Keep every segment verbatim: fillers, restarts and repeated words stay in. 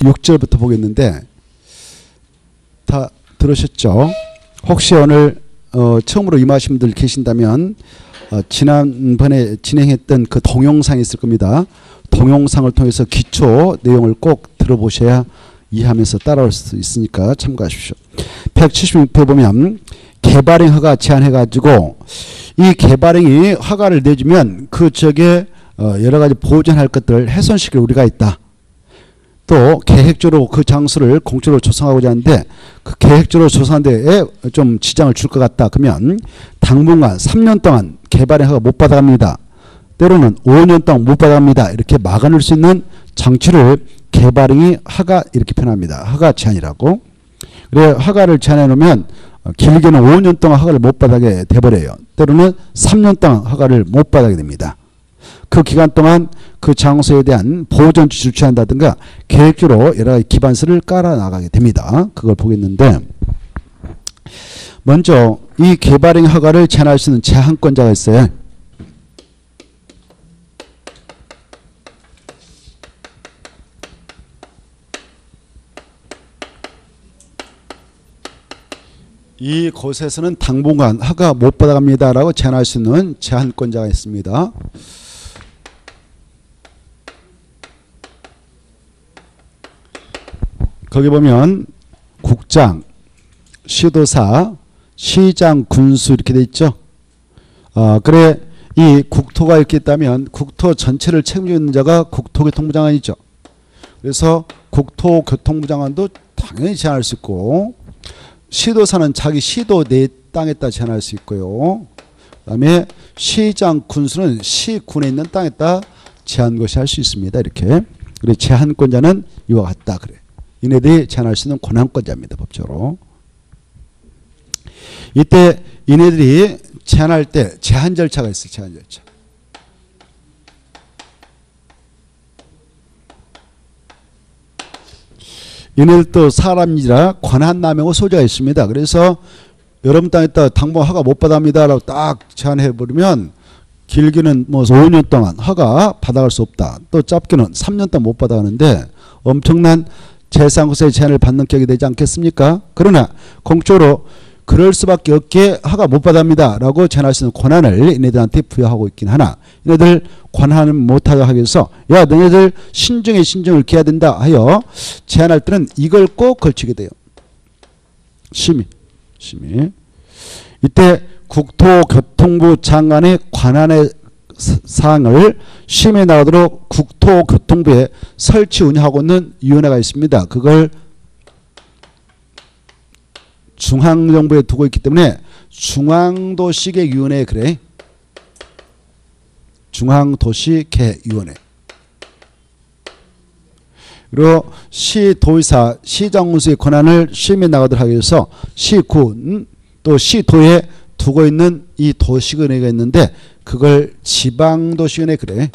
육 절부터 보겠는데 다 들으셨죠? 혹시 오늘 어, 처음으로 임하신 분들 계신다면 어, 지난번에 진행했던 그 동영상이 있을 겁니다. 동영상을 통해서 기초 내용을 꼭 들어보셔야 이해하면서 따라올 수 있으니까 참고하십시오. 백칠십육 회 보면 개발행 허가 제한해가지고 이 개발행이 허가를 내주면 그 적에 어, 여러 가지 보존할 것들을 훼손시킬 우리가 있다. 또 계획적으로 그 장소를 공적으로 조성하고자 하는데 그 계획적으로 조성하는 데에 좀 지장을 줄 것 같다. 그러면 당분간 삼 년 동안 개발행 허가 못 받아갑니다. 때로는 오 년 동안 못 받아갑니다. 이렇게 막아낼 수 있는 장치를 개발행위 허가 이렇게 표현합니다. 허가 제한이라고. 그래 허가를 제한해 놓으면 길게는 오 년 동안 허가를 못 받게 돼버려요. 때로는 삼 년 동안 허가를 못 받게 됩니다. 그 기간 동안 그 장소에 대한 보존 조치를 취한다든가 계획적으로 여러 가지 기반서를 깔아 나가게 됩니다. 그걸 보겠는데 먼저 이 개발행 허가를 제한할 수 있는 제한권자가 있어요. 이 곳에서는 당분간 허가 못 받아갑니다라고 제한할 수 있는 제한권자가 있습니다. 거기 보면 국장, 시도사, 시장, 군수 이렇게 돼 있죠. 어, 그래 이 국토가 이렇게 있다면 국토 전체를 책임지고 있는 자가 국토교통부 장관이죠. 그래서 국토교통부 장관도 당연히 제한할 수 있고 시도사는 자기 시도 내 땅에다 제한할 수 있고요. 그 다음에 시장, 군수는 시군에 있는 땅에다 제한 것이 할 수 있습니다. 이렇게. 그래 제한권자는 이와 같다. 그래. 이네들이 제한할 수 있는 권한권자입니다. 법적으로. 이때 이네들이 제한할 때 제한 절차가 있어요. 제한 절차. 이네들도 사람이라 권한남용의 소지가 있습니다. 그래서 여러분 땅에다 당분 허가 못 받아갑니다라고 딱 제한해버리면 길게는 뭐 오 년 동안 허가 받아갈 수 없다. 또 짧게는 삼 년 동안 못 받아가는데 엄청난 재산권세의 제한을 받는 격이 되지 않겠습니까? 그러나 공적으로 그럴 수밖에 없게 허가 못 받아갑니다 라고 제한할 수 있는 권한을 이네들한테 부여하고 있긴 하나 이네들 권한을 못하게 하기 위해서 야 너네들 신중에 신중을 기해야 된다 하여 제한할 때는 이걸 꼭 걸치게 돼요. 심의. 심의. 이때 국토교통부 장관의 권한의 사항을 심의에 나가도록 국토교통부에 설치 운영하고 있는 위원회가 있습니다. 그걸 중앙정부에 두고 있기 때문에 중앙도시계획위원회 그래. 중앙도시계획위원회. 그리고 시도의사, 시장군수의 권한을 심의에 나가도록 하기 위해서 시군 또 시도에 두고 있는 이 도시위원회가 있는데 그걸 지방도시위원회 그래.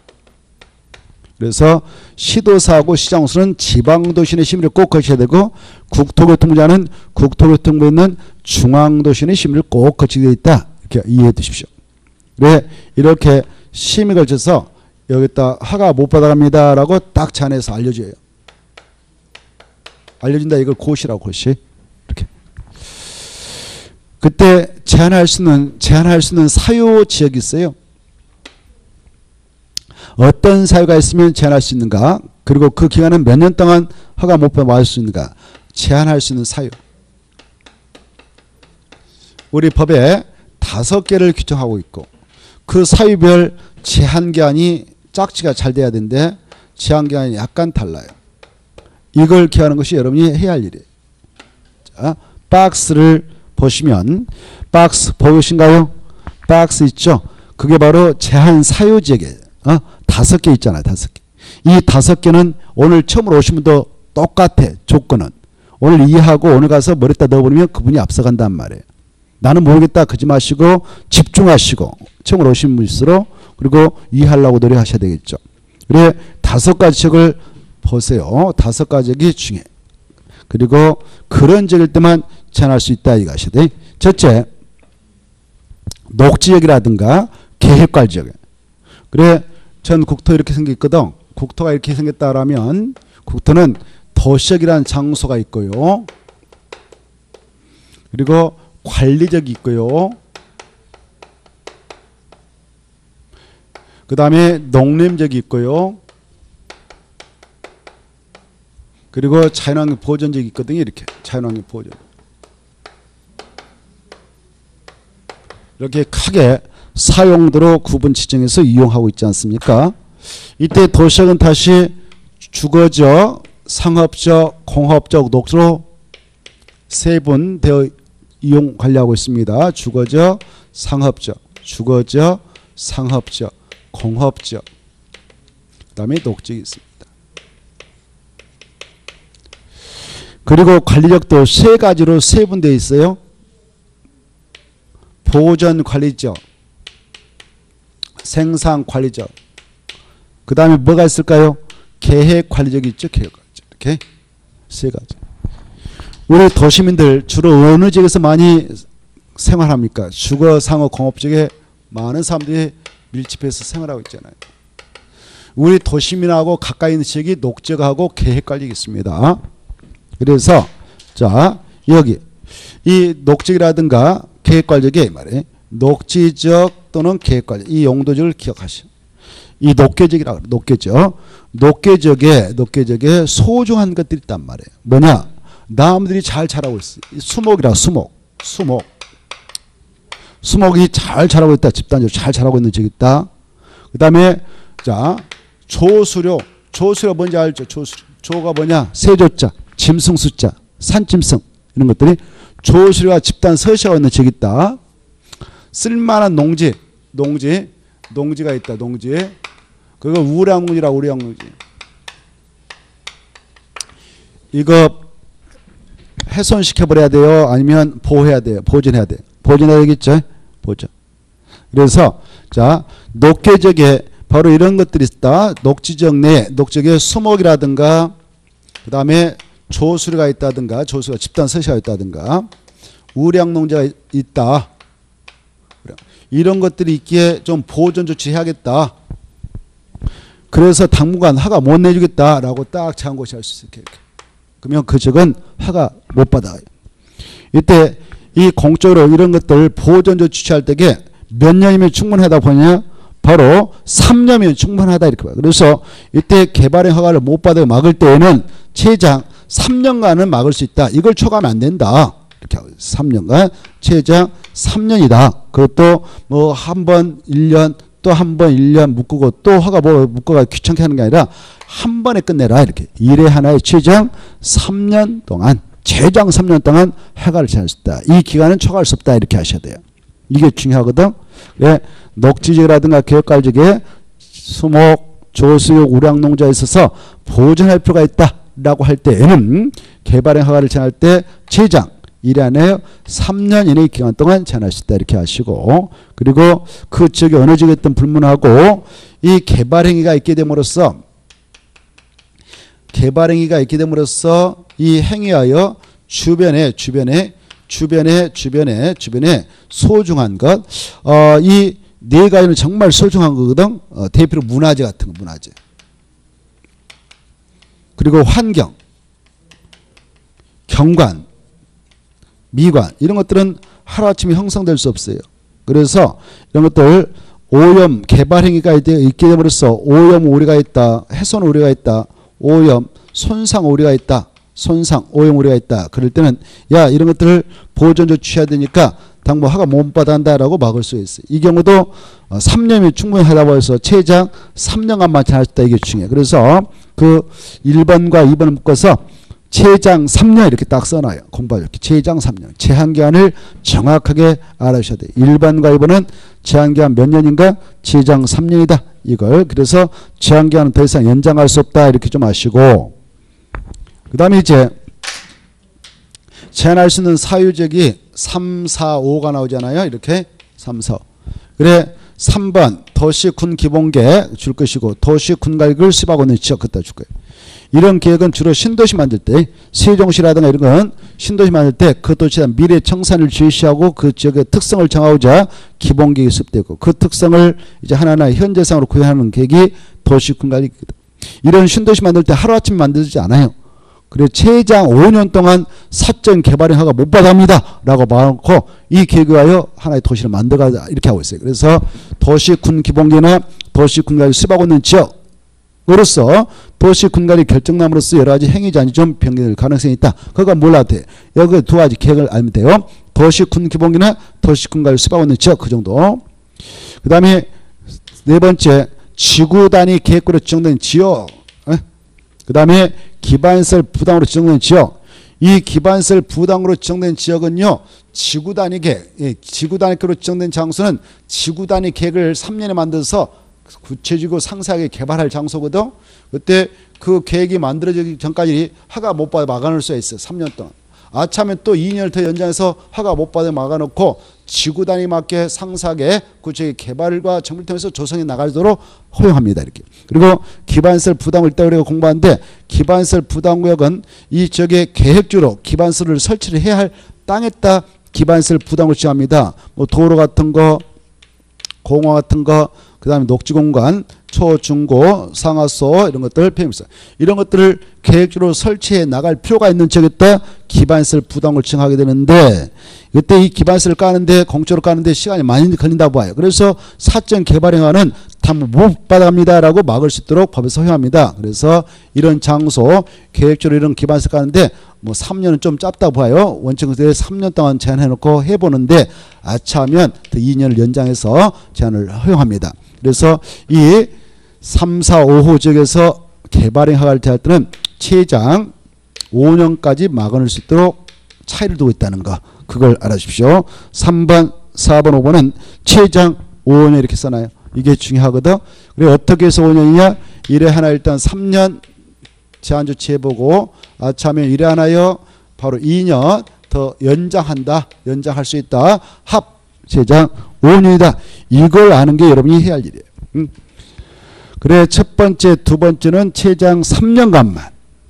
그래서 시도사하고 시장군수는 지방도시위원회 심의를 꼭 거쳐야 되고 국토교통부장은 국토교통부에 있는 중앙도시위원회 심의를 꼭 거치게 되어 있다. 이렇게 이해해 두십시오. 네, 이렇게 심의 걸쳐서 여기다 허가 못 받아갑니다 라고 딱 제한해서 알려줘요. 알려준다 이걸 고시라고 고시. 이렇게. 그때 제한할 수 있는 제한할 수 있는 사유 지역이 있어요. 어떤 사유가 있으면 제한할 수 있는가? 그리고 그 기간은 몇 년 동안 허가 못 받을 수 있는가? 제한할 수 있는 사유. 우리 법에 다섯 개를 규정하고 있고 그 사유별 제한 기한이 짝지가 잘 돼야 되는데 제한 기한이 약간 달라요. 이걸 기하는 것이 여러분이 해야 할 일이에요. 자, 박스를 보시면 박스 보이신가요? 박스 있죠? 그게 바로 제한 사유 지역이에요. 어? 다섯 개 있잖아요. 다섯 개. 이 다섯 개는 오늘 처음으로 오신 분도 똑같아. 조건은. 오늘 이해하고 오늘 가서 머리에다 넣어버리면 그분이 앞서간단 말이에요. 나는 모르겠다 그러지 마시고 집중하시고 처음으로 오신 분일수록 그리고 이해하려고 노력하셔야 되겠죠. 그래 다섯 가지 지역을 보세요. 다섯 가지 지역이 중요해. 그리고 그런 지역일 때만 제한할 수 있다 이거 아셔야 돼. 첫째 녹지역이라든가 계획관 지역. 그래 전 국토 이렇게 생겼거든. 국토가 이렇게 생겼다라면 국토는 도시적이라는 장소가 있고요. 그리고 관리적이 있고요. 그 다음에 농림적이 있고요. 그리고 자연환경 보존적이 있거든요. 이렇게 자연환경 보존. 이렇게 크게 사용도로 구분 지정해서 이용하고 있지 않습니까? 이때 도시적은 다시 주거적, 상업적, 공업적, 녹지로 세분되어 이용 관리하고 있습니다. 주거적, 상업적, 주거적, 상업적, 공업적, 그 다음에 녹지가 있습니다. 그리고 관리적도 세 가지로 세분되어 있어요. 보전 관리적, 생산 관리적, 그 다음에 뭐가 있을까요? 계획 관리적이 있죠. 계획 관리적. 이렇게 세 가지. 우리 도시민들 주로 어느 지역에서 많이 생활합니까? 주거, 상업, 공업 지역에 많은 사람들이 밀집해서 생활하고 있잖아요. 우리 도시민하고 가까이 있는 지역이 녹지역하고 계획 관리가 있습니다. 그래서 자 여기 이 녹지역이라든가 계획 관리적에 말이에요. 녹지적 또는 계획 관리 이 용도적을 기억하시오. 이 녹계적이라고 그래요. 녹계적. 녹계적에 녹계적에 소중한 것들이 있단 말이에요. 뭐냐? 나무들이 잘 자라고 있어. 수목이라 수목. 수목. 수목이 잘 자라고 있다. 집단적으로 잘 자라고 있는 적이 있다. 그 다음에 자 조수료. 조수료 뭔지 알죠? 조수료. 조가 뭐냐? 세조자, 짐승 숫자, 산짐승 이런 것들이 조수료와 집단 서식하고 있는 적이 있다. 쓸만한 농지, 농지, 농지가 있다. 농지. 그거 우량농지라 우량농지. 이거 훼손시켜버려야 돼요? 아니면 보호해야 돼요? 보존해야 돼요? 보존해야 되겠죠? 보존. 그래서 자 녹계적에 바로 이런 것들이 있다. 녹지적 내 녹지적에 수목이라든가 그 다음에 조수료가 있다든가 조수가 집단 서식가 있다든가 우량농지가 있다. 이런 것들이 있기에 좀 보존 조치해야겠다. 그래서 당분간 허가 못 내주겠다라고 딱 정한 곳이 할 수 있게. 그러면 그 지역은 허가 못 받아요. 이때 이 공적으로 이런 것들 보존 조치 취할 때에 몇 년이면 충분하다 보냐? 바로 삼 년이면 충분하다 이렇게 봐요. 그래서 이때 개발의 허가를 못 받아 막을 때에는 최장 삼 년간은 막을 수 있다. 이걸 초과하면 안 된다. 이렇게 하고 삼 년간 최장 삼 년이다. 그것도 뭐 한 번 일 년 또 한 번 일 년 묶고 또 허가 뭐 묶어가 귀찮게 하는 게 아니라 한 번에 끝내라. 이렇게 일회 하나에 최장 삼 년 동안 최장 삼 년 동안 허가를 제한할 수 있다. 이 기간은 초과할 수 없다. 이렇게 하셔야 돼요. 이게 중요하거든. 예, 녹지지역이라든가 계획관리지역에 수목, 조수역, 우량농지에 있어서 보존할 필요가 있다라고 할 때에는 개발의 허가를 제한할 때 최장 일 회 안에 삼 년 이내의 기간 동안 제한할 수 있다. 이렇게 하시고 그리고 그 지역이 어느 지역이든 불문하고 이 개발행위가 있게 됨으로써 개발행위가 있게 됨으로써 이 행위하여 주변에 주변에 주변에 주변에 주변에 소중한 것, 어, 이 네 가지는 정말 소중한 거거든. 어, 대표로 문화재 같은 거, 문화재. 그리고 환경, 경관, 미관 이런 것들은 하루아침에 형성될 수 없어요. 그래서 이런 것들 오염, 개발 행위가 있게 됨으로써 오염 우려가 있다, 훼손 우려가 있다, 오염, 손상 우려가 있다. 손상, 오염 우려가 있다. 그럴 때는 야 이런 것들을 보존 조치해야 되니까 당부 허가 못 받아한다라고 막을 수 있어요. 이 경우도 삼 년이 충분하다고 해서 최장 삼 년간만 제한할 수 있다. 이게 중요해요. 그래서 그 일 번과 이 번을 묶어서 최장 삼 년 이렇게 딱 써놔요. 공부하 이렇게 최장 삼 년. 제한기한을 정확하게 알아주셔야 돼요. 일 번과 이 번은 제한기한 몇 년인가? 최장 삼 년이다. 이걸 그래서 제한기한은 더 이상 연장할 수 없다. 이렇게 좀 아시고 그 다음에 이제 제한할 수 있는 사유적이 삼, 사, 오가 나오잖아요. 이렇게 삼, 사, 오. 그래 삼 번 도시군 기본계획 줄 것이고 도시군 계획을 수립하고 있는 지역 갖다 줄 거예요. 이런 계획은 주로 신도시 만들 때 세종시라든가 이런 건 신도시 만들 때 그 도시의 미래 청산을 제시하고 그 지역의 특성을 정하고자 기본계획이 수립되고 그 특성을 이제 하나하나 현재상으로 구현하는 계획이 도시군 계획이거든. 이런 신도시 만들 때 하루아침에 만들지 않아요. 그래 최장 오 년 동안 사적 개발형 허가 못 받아갑니다 라고 말해놓고 이 계획에 하여 하나의 도시를 만들어가자 이렇게 하고 있어요. 그래서 도시군 기본계나 도시군관리 수립하고 있는 지역으로서 도시군관리 결정남으로서 여러 가지 행위 제한이 좀 변경될 가능성이 있다. 그거 몰라도 돼. 여기 두 가지 계획을 알면 돼요. 도시군 기본계나 도시군관리 수립하고 있는 지역 그 정도. 그 다음에 네 번째 지구 단위 계획구로 지정된 지역. 그 다음에 기반시설 부담으로 지정된 지역. 이 기반시설 부담으로 지정된 지역은요. 지구 단위 계획, 예, 지구 단위로 지정된 장소는 지구 단위 계획을 삼 년에 만들어서 구체적이고 상세하게 개발할 장소거든. 그때 그 계획이 만들어지기 전까지 허가 못 받아 막아놓을 수가 있어요. 삼 년 동안. 아차면 또 이 년을 더 연장해서 허가 못 받아 막아놓고 지구 단위 맞게 상세하게 구체적인 개발과 정비를 통해서 조성해 나가도록 허용합니다. 이렇게. 그리고 기반시설 부담을 때 우리가 공부하는데 기반시설 부담구역은 이 지역의 계획주로 기반시설을 설치를 해야 할 땅에다 기반시설 부담을 지정합니다. 뭐 도로 같은 거, 공원 같은 거, 그 다음에 녹지공간, 초, 중고, 상하소 이런 것들 표현했어요. 이런 것들을 계획적으로 설치해 나갈 필요가 있는 지역에다 기반시설 부담을 지정하게 되는데 이때 이 기반시설을 까는데 공적으로 까는데 시간이 많이 걸린다고 봐요. 그래서 사적 개발행위는 담보 못 받아갑니다라고 막을 수 있도록 법에서 허용합니다. 그래서 이런 장소 계획적으로 이런 기반시설 까는데 뭐 삼 년은 좀 짧다고 봐요. 원칙은 삼 년 동안 제한해놓고 해보는데 아차하면 또 이 년을 연장해서 제한을 허용합니다. 그래서 이 삼, 사, 오 호 지역에서 개발행 허가를 제할 때는 최장 오 년까지 막아놓을 수 있도록 차이를 두고 있다는 거. 그걸 알아주십시오. 삼 번, 사 번, 오 번은 최장 오 년 이렇게 써놔요. 이게 중요하거든. 그래 어떻게 해서 오 년이냐? 일에 하나 일단 삼 년 제한 조치해보고 아차하면 일에 하나요. 바로 이 년 더 연장한다. 연장할 수 있다. 합 최장 오 년이다. 이걸 아는 게 여러분이 해야 할 일이에요. 응? 그래 첫 번째, 두 번째는 최장 삼 년간만.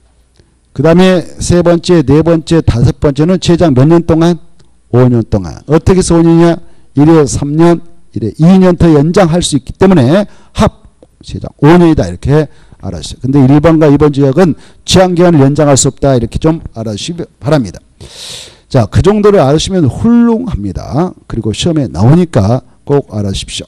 그 다음에 세 번째, 네 번째, 다섯 번째는 최장 몇 년 동안? 오 년 동안. 어떻게 해서 오 년이냐? 일에 삼 년, 일에 이 년 더 연장할 수 있기 때문에 합 최장 오 년이다. 이렇게 알아주세요. 근데 일 번과 이 번 지역은 제한기간을 연장할 수 없다. 이렇게 좀 알아주시기 바랍니다. 자, 그 정도를 알으시면 훌륭합니다. 그리고 시험에 나오니까 꼭 알아주십시오.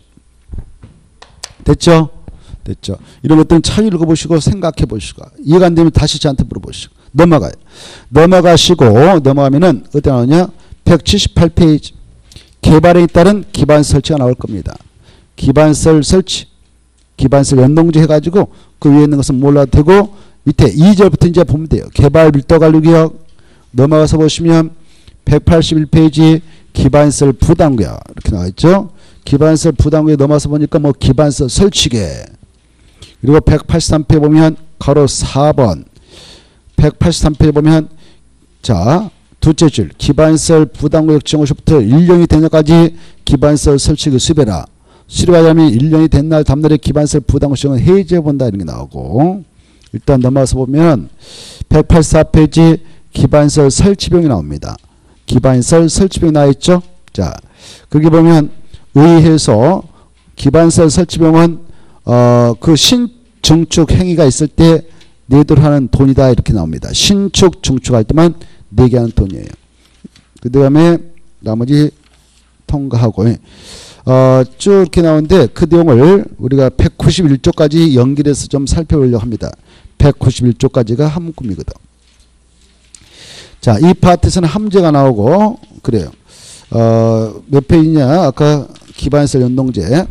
됐죠? 됐죠? 이런 것들은 잘 읽어보시고 생각해 보시고 이해가 안 되면 다시 저한테 물어보시고 넘어가요. 넘어가시고 넘어가면은 어디 나오냐? 백칠십팔 페이지 개발에 따른 기반시설 설치가 나올 겁니다. 기반시설 설치 기반시설 연동제 해가지고 그 위에 있는 것은 몰라도 되고 밑에 이 절부터 이제 보면 돼요. 개발 밀도관리구역 넘어가서 보시면 백팔십일 페이지 기반시설 부담구역 이렇게 나와 있죠. 기반시설 부담구역 넘어가서 보니까 뭐 기반시설 설치계 그리고 백팔십삼 페이지 보면 가로 사 번 백팔십삼 페이지 보면 자 둘째 줄 기반시설 부담구역 지정호시부터 일 년이 된 날까지 기반시설 설치를 수립해라. 수립하자면 일 년이 된 날 다음날에 기반시설 부담구역 지정을 해제해본다 이런 게 나오고 일단 넘어가서 보면 백팔십사 페이지 기반시설 설치비용이 나옵니다. 기반시설 설치비용 나와 있죠. 자 거기 보면 의회에서 기반시설 설치비용은 어, 그 신증축 행위가 있을 때 내도록 하는 돈이다 이렇게 나옵니다. 신축 증축할 때만 내게 하는 돈이에요. 그 다음에 나머지 통과하고 어, 쭉 이렇게 나오는데 그 내용을 우리가 백구십일 조까지 연결해서 좀 살펴보려고 합니다. 백구십일 조까지가 함금이거든. 자, 이 파트에서는 함재가 나오고 그래요. 어, 몇 페이지냐? 아까 기반시설 연동제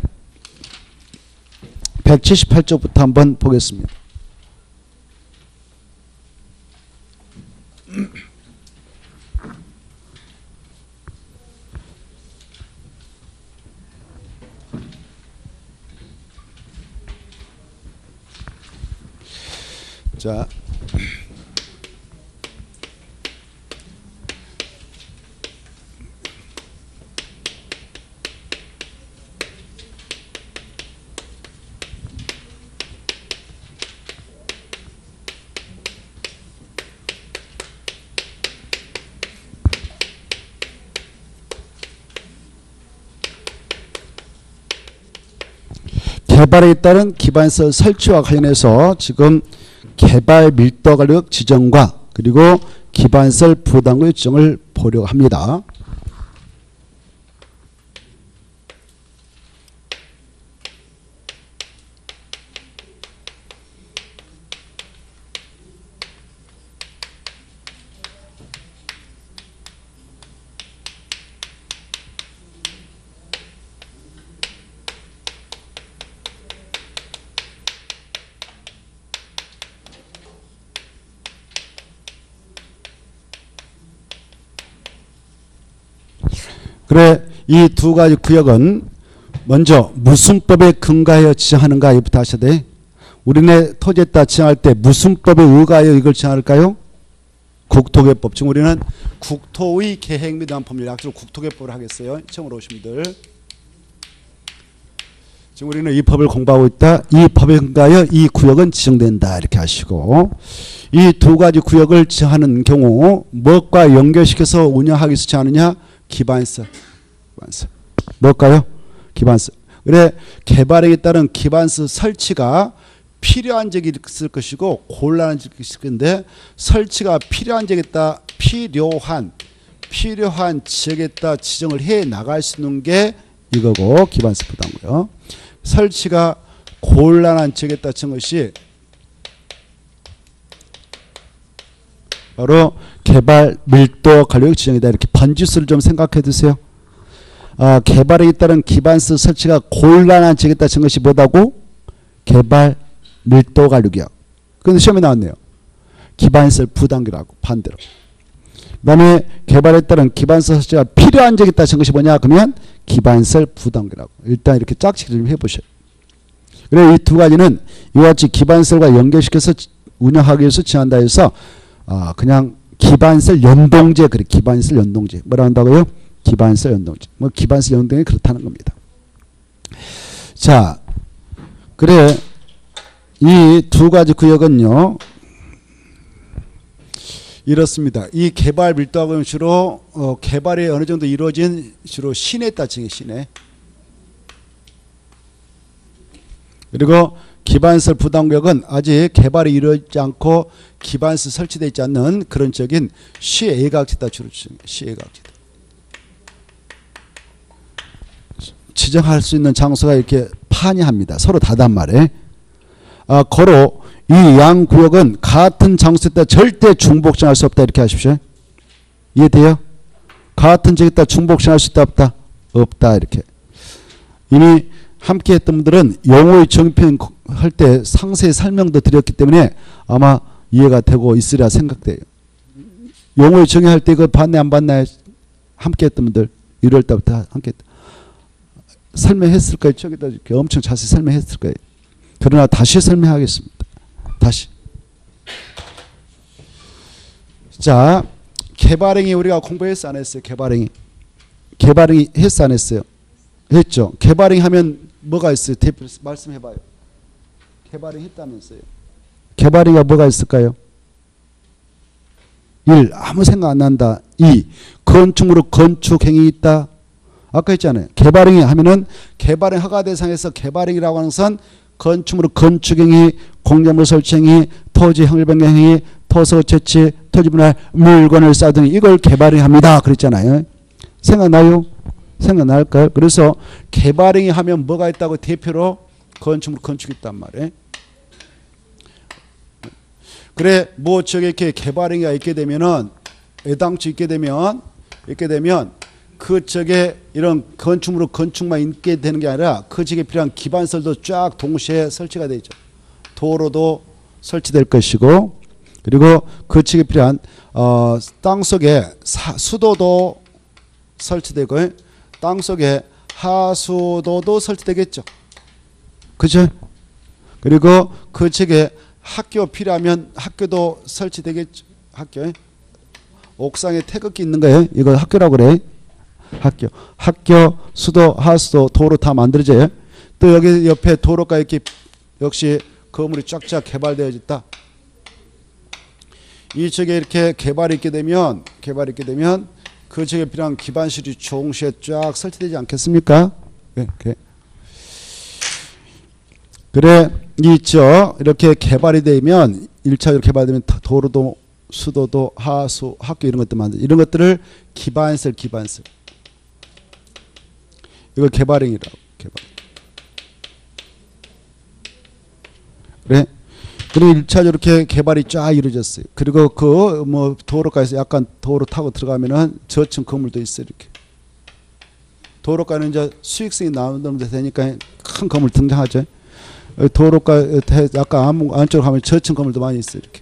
백칠십팔 쪽부터 한번 보겠습니다. 자, 개발에 따른 기반시설 설치와 관련해서 지금 개발 밀도관리구역 지정과 그리고 기반설 부담금 지정을 보려고 합니다. 그래, 이 두 가지 구역은 먼저 무슨 법에 근거하여 지정하는가 이부터 하셔야 돼. 우리네 토지에다 지정할 때 무슨 법에 의거하여 이걸 지정할까요? 국토개법. 지금 우리는 국토의 계획 및 법률, 약속으로 국토개법을 하겠어요. 처음으로 오신 분들. 지금 우리는 이 법을 공부하고 있다. 이 법에 근거하여 이 구역은 지정된다. 이렇게 하시고, 이 두 가지 구역을 지정하는 경우 무엇과 연결시켜서 운영하기 위해서 지정하느냐? 기반설. 기반설. 뭘까요? 기반설. 그래, 개발에 따른 기반설 설치가 필요한 적이 있을 것이고 곤란한 적이 있을 건데, 설치가 필요한 적에다 필요한 필요한 지역에다 지정을 해 나갈 수 있는 게 이거고, 기반설 부담고요. 설치가 곤란한 지역에다 지은 것이 바로 개발 밀도 간격 지정이다. 이렇게 번지수를 좀 생각해 두세요. 아, 개발에 따른 기반설 설치가 곤란한 지역에다 지은 것이 뭐다고? 개발 밀도 간격이요. 그런데 시험에 나왔네요. 기반설 부담기라고, 반대로. 그 다음에 개발에 따른 기반설 설치가 필요한 지역에다 지은 것이 뭐냐? 그러면 기반설 부담기라고. 일단 이렇게 짝짓기를 좀 해보셔요. 그래, 이 두 가지는 이와 같이 기반설과 연결시켜서 운영하기 위해서 지정한다 해서 아, 그냥 기반설 연동제, 그래, 기반설 연동제. 뭐라 한다고요? 기반설 연동제. 뭐, 기반설 연동이 그렇다는 겁니다. 자, 그래, 이 두 가지 구역은요, 이렇습니다. 이 개발 밀도하고는 주로, 어, 개발이 어느 정도 이루어진 주로 시내 따지기, 시내. 그리고 기반설 부담구역은 아직 개발이 이루어지지 않고 기반설 설치되어 있지 않는 그런 적인 시외곽지다. 주로 시외곽지다. 지정할 수 있는 장소가 이렇게 판이합니다. 서로 다단 말에. 아, 거로 이 양 구역은 같은 장소에다 절대 중복정할 수 없다. 이렇게 하십시오. 이해돼요? 같은 지역에다 중복정할 수 있다 없다? 없다. 이렇게. 이미 함께 했던 분들은 용어의 정의표현 할 때 상세히 설명도 드렸기 때문에 아마 이해가 되고 있으리라 생각돼요. 용어의 정의할 때 이거 봤네 안 봤나요? 함께 했던 분들 일월 달부터 함께 했다. 설명했을 거예요. 저기다 이렇게 엄청 자세히 설명했을 거예요. 그러나 다시 설명하겠습니다. 다시. 자, 개발행위 우리가 공부했어 안 했어요? 개발행위. 개발행위 했어 안 했어요? 했죠. 개발행위 하면 뭐가 있어요? 대표 말씀해봐요. 개발행위 했다면서요. 개발행위가 뭐가 있을까요? 일. 아무 생각 안 난다. 이. 건축물로 건축행위 있다. 아까 했잖아요. 개발행위 하면은 개발행 허가 대상에서 개발행위라고 하는 것은 건축물로 건축행위, 공작물 설치행위, 토지 형질 변경행위, 토서 채취, 토지 분할, 물건을 쌓등 이걸 개발행위 합니다. 그랬잖아요. 생각나요? 생각날까요? 그래서 개발행위 하면 뭐가 있다고 대표로 건축물 건축이 있단 말이에요. 그래, 뭐 저기 이렇게 개발행위가 있게 되면은 애당초 있게 되면 있게 되면 그 쪽에 이런 건축물로 건축만 있게 되는 게 아니라 그 지역에 필요한 기반설도 쫙 동시에 설치가 되죠. 도로도 설치될 것이고, 그리고 그 지역에 필요한 어, 땅 속에 사, 수도도 설치되고, 땅 속에 하수도도 설치되겠죠. 그죠? 그리고 그 지역에 학교 필요하면 학교도 설치되겠죠. 학교에 옥상에 태극기 있는 거예요. 이거 학교라고 그래. 학교, 학교, 수도, 하수도, 도로 다 만들어져요. 또 여기 옆에 도로가 이렇게 역시 건물이 쫙쫙 개발되어 있다. 이 지역에 이렇게 개발이 있게 되면 개발이 있게 되면 그 지역에 필요한 기반실이 동시에 쫙 설치되지 않겠습니까? 네, 그래. 그래, 있죠. 이렇게 개발이 되면 일 차적으로 개발되면 도로도 수도도, 하수, 학교 이런 것들 만들. 이런 것들을 기반시설, 기반시설. 이걸 개발행위라고. 개발. 그래. 그리고 일 차적으로 이렇게 개발이 쫙 이루어졌어요. 그리고 그 뭐 도로가에서 약간 도로 타고 들어가면은 저층 건물도 있어요. 이렇게. 도로가는 이제 수익성이 나오는 데 되니까 큰 건물 등장하죠. 도로가 약간 안쪽으로 가면 저층 건물도 많이 있어요. 이렇게.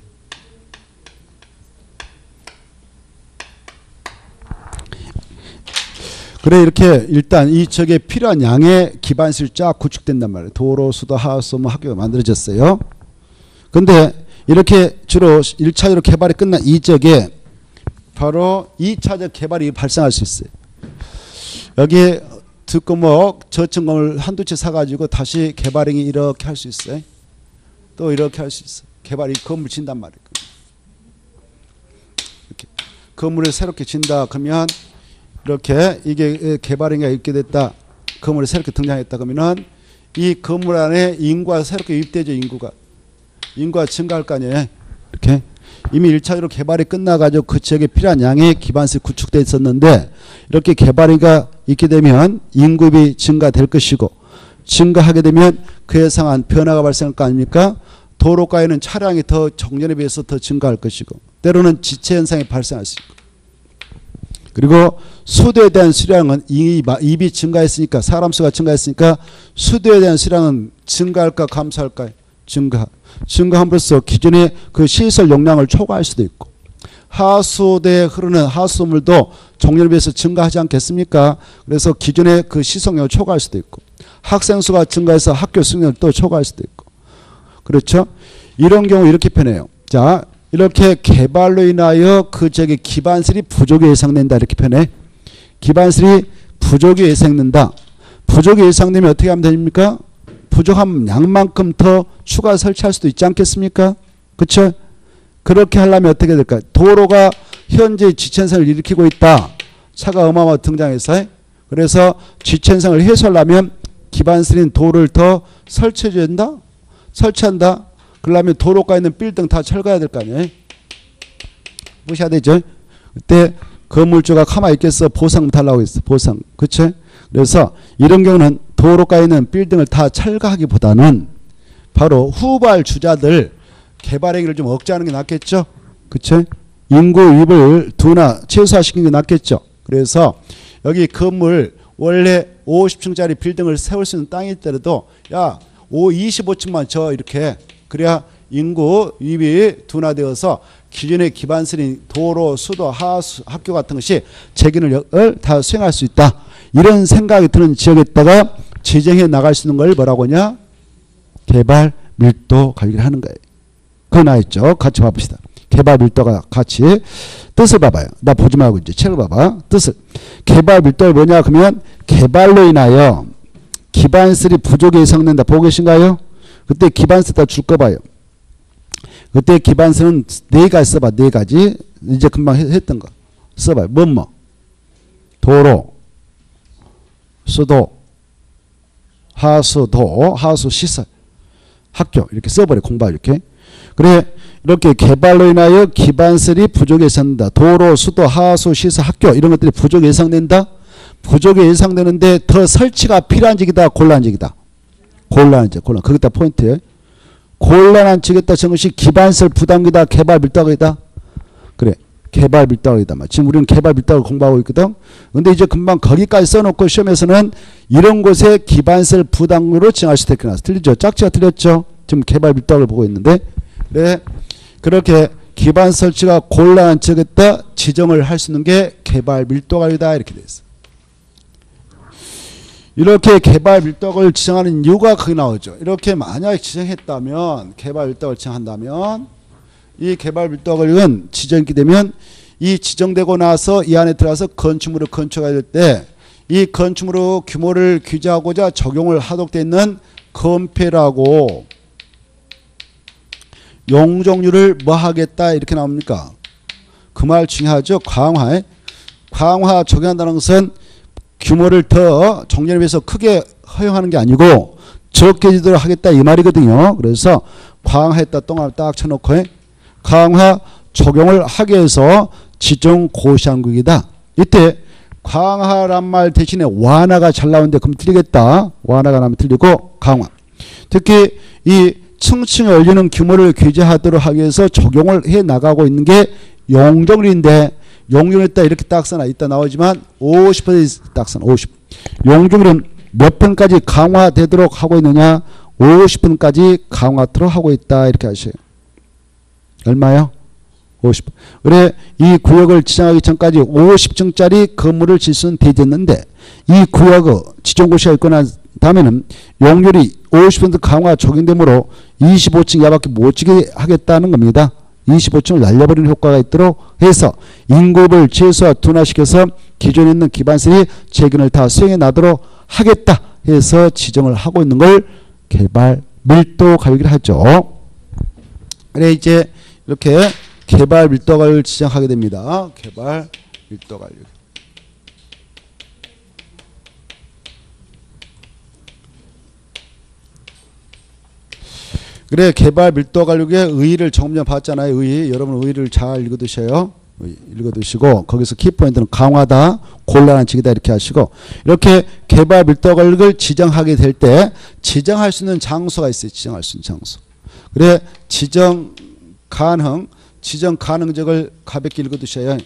그래 이렇게 일단 이 적에 필요한 양의 기반시설이 쫙 구축된단 말이에요. 도로, 수도, 하수, 뭐 학교가 만들어졌어요. 근데 이렇게 주로 일 차적으로 개발이 끝난 이 적에 바로 이 차적 개발이 발생할 수 있어요. 여기 듣고 뭐 저층 건물 한두 채 사가지고 다시 개발행위 이렇게 할 수 있어요. 또 이렇게 할 수 있어요. 개발이 건물 진단 말이에요. 이렇게 건물을 새롭게 진다 그러면 이렇게 이게 개발행위가 있게 됐다. 건물이 새롭게 등장했다 그러면은 이 건물 안에 인구가 새롭게 유입되죠. 인구가. 인구가 증가할 거 아니에요. 이렇게. 이미 일 차적으로 개발이 끝나가지고 그 지역에 필요한 양의 기반시설이 구축되어 있었는데 이렇게 개발이 있게 되면 인구비 증가될 것이고 증가하게 되면 그에 상한 변화가 발생할 거 아닙니까? 도로가에는 차량이 더 정년에 비해서 더 증가할 것이고 때로는 지체 현상이 발생할 수 있고 그리고 수도에 대한 수량은 입이 증가했으니까 사람 수가 증가했으니까 수도에 대한 수량은 증가할까 감소할까요? 증가. 증가함으로써 기존의 그 시설 용량을 초과할 수도 있고 하수도에 흐르는 하수물도 정년에 비해서 증가하지 않겠습니까? 그래서 기존의 그 시설용량을 초과할 수도 있고 학생 수가 증가해서 학교 수용량을 또 초과할 수도 있고 그렇죠? 이런 경우 이렇게 표현해요. 자, 이렇게 개발로 인하여 그 지역의 기반시설이 부족이 예상된다 이렇게 표현해. 기반시설이 부족이 예상된다. 부족이 예상되면 어떻게 하면 됩니까? 부족한 양만큼 더 추가 설치할 수도 있지 않겠습니까? 그렇죠? 그렇게 하려면 어떻게 될까? 도로가 현재 지체현상을 일으키고 있다. 차가 어마어마하게 등장해서 그래서 지체현상을 해소하려면 기반시설인 도로를 더 설치해줘야 된다? 설치한다? 그러려면 도로가에 있는 빌딩 다 철거해야 될 거 아니에요? 무시해야 되죠? 그때 건물주가 가만히 있겠어? 보상 달라고 했어. 보상. 그렇죠? 그래서 이런 경우는 도로가에 있는 빌딩을 다 철거하기보다는 바로 후발 주자들 개발행위를 좀 억제하는 게 낫겠죠. 그렇죠? 인구 유입을 두나 최소화시키는 게 낫겠죠. 그래서 여기 건물 원래 오십 층짜리 빌딩을 세울 수 있는 땅이 있더라도 야, 이십오 층만 줘 이렇게 그래야 인구 유입이 둔화되어서 기존의 기반시설인 도로, 수도, 하수, 학교 같은 것이 재기능을 다 수행할 수 있다. 이런 생각이 드는 지역에다가 지정해 나갈 수 있는 걸 뭐라고 하냐? 개발 밀도 관리를 하는 거예요. 그거 나있죠. 같이 봐봅시다. 개발 밀도가 같이 뜻을 봐봐요. 나 보지 말고 이제 책을 봐봐. 뜻을. 개발 밀도가 뭐냐 그러면 개발로 인하여 기반시설이 부족이 예상된다. 보고 계신가요? 그때 기반시설 줄 거 봐요. 그때 기반시설은 네 가지 써봐. 네 가지. 이제 금방 했던 거. 써봐요. 뭐 뭐. 도로, 수도, 하수도, 하수 시설, 학교 이렇게 써버려. 공부하 이렇게. 그래 이렇게 개발로 인하여 기반시설이 부족이 예상된다. 도로, 수도, 하수, 시설, 학교 이런 것들이 부족이 예상된다. 부족이 예상되는데 더 설치가 필요한 지역이다. 곤란한 지역이다. 곤란한 지역. 곤란. 거기다 포인트예요. 곤란한 지역이다. 저것이 기반시설 부담기다. 개발 밀도이다. 그래. 개발 밀도이다. 지금 우리는 개발 밀도를 공부하고 있거든. 근데 이제 금방 거기까지 써놓고 시험에서는 이런 곳에 기반시설 부담으로 정할 수 있게 나왔어. 틀리죠? 짝지가 틀렸죠? 지금 개발 밀도를 보고 있는데. 그래. 그렇게 기반 설치가 곤란한 지역에다 지정을 할 수 있는 게 개발 밀도관리다. 이렇게 돼 있어. 이렇게 개발 밀도를 지정하는 이유가 거기 나오죠. 이렇게 만약에 지정했다면 개발 밀도를 지정한다면 이 개발 밀도관리는 지정이 되면 이 지정되고 나서 이 안에 들어가서 건축물을 건축해야 될 때 이 건축물의 규모를 규제하고자 적용을 하도록 되어 있는 건폐라고 용적률을 뭐 하겠다 이렇게 나옵니까? 그 말 중요하죠. 강화에 강화 적용한다는 것은 규모를 더 정년에 비해서 크게 허용하는 게 아니고 적게 지도록 하겠다 이 말이거든요. 그래서 강화했다 똥을 딱 쳐놓고 강화 적용을 하기 위해서 지정 고시한국이다. 이때 강화란 말 대신에 완화가 잘 나오는데 그럼 틀리겠다. 완화가 나면 틀리고 강화. 특히 이 층층에 올리는 규모를 규제하도록 하기 위해서 적용을 해 나가고 있는 게 용적률인데 용적률 있다 이렇게 딱 써놔. 이따 나오지만 오십 퍼센트 딱 써놔. 오십. 용적률은 몇 번까지 강화되도록 하고 있느냐? 오십 번까지 강화하도록 하고 있다. 이렇게 하셔요. 얼마요? 오십. 그래 이 구역을 지정하기 전까지 오십 층짜리 건물을 질 수는 되었는데 이 구역의 지정고시가 있고 난 다음에는 용률이 오십 퍼센트 강화 적용되므로 이십오 층 이하밖에 못 지게 하겠다는 겁니다. 이십오 층을 날려버리는 효과가 있도록 해서 인구를 최소화 둔화시켜서 기존에 있는 기반세의 재균을 다 수행해 나도록 하겠다 해서 지정을 하고 있는 걸 개발 밀도 가격이라 하죠. 그래 이제 이렇게 개발 밀도 가격을 지정하게 됩니다. 개발 밀도 가격. 그래 개발 밀도 가격의 의의를 조금 전 봤잖아요. 의의. 여러분 의의를 잘 읽어두셔요. 읽어두시고 거기서 키포인트는 강화다, 곤란한 칙이다 이렇게 하시고 이렇게 개발 밀도 가격을 지정하게 될 때 지정할 수 있는 장소가 있어요. 지정할 수 있는 장소. 그래 지정 가능, 지정 가능적을 가볍게 읽어두셔요.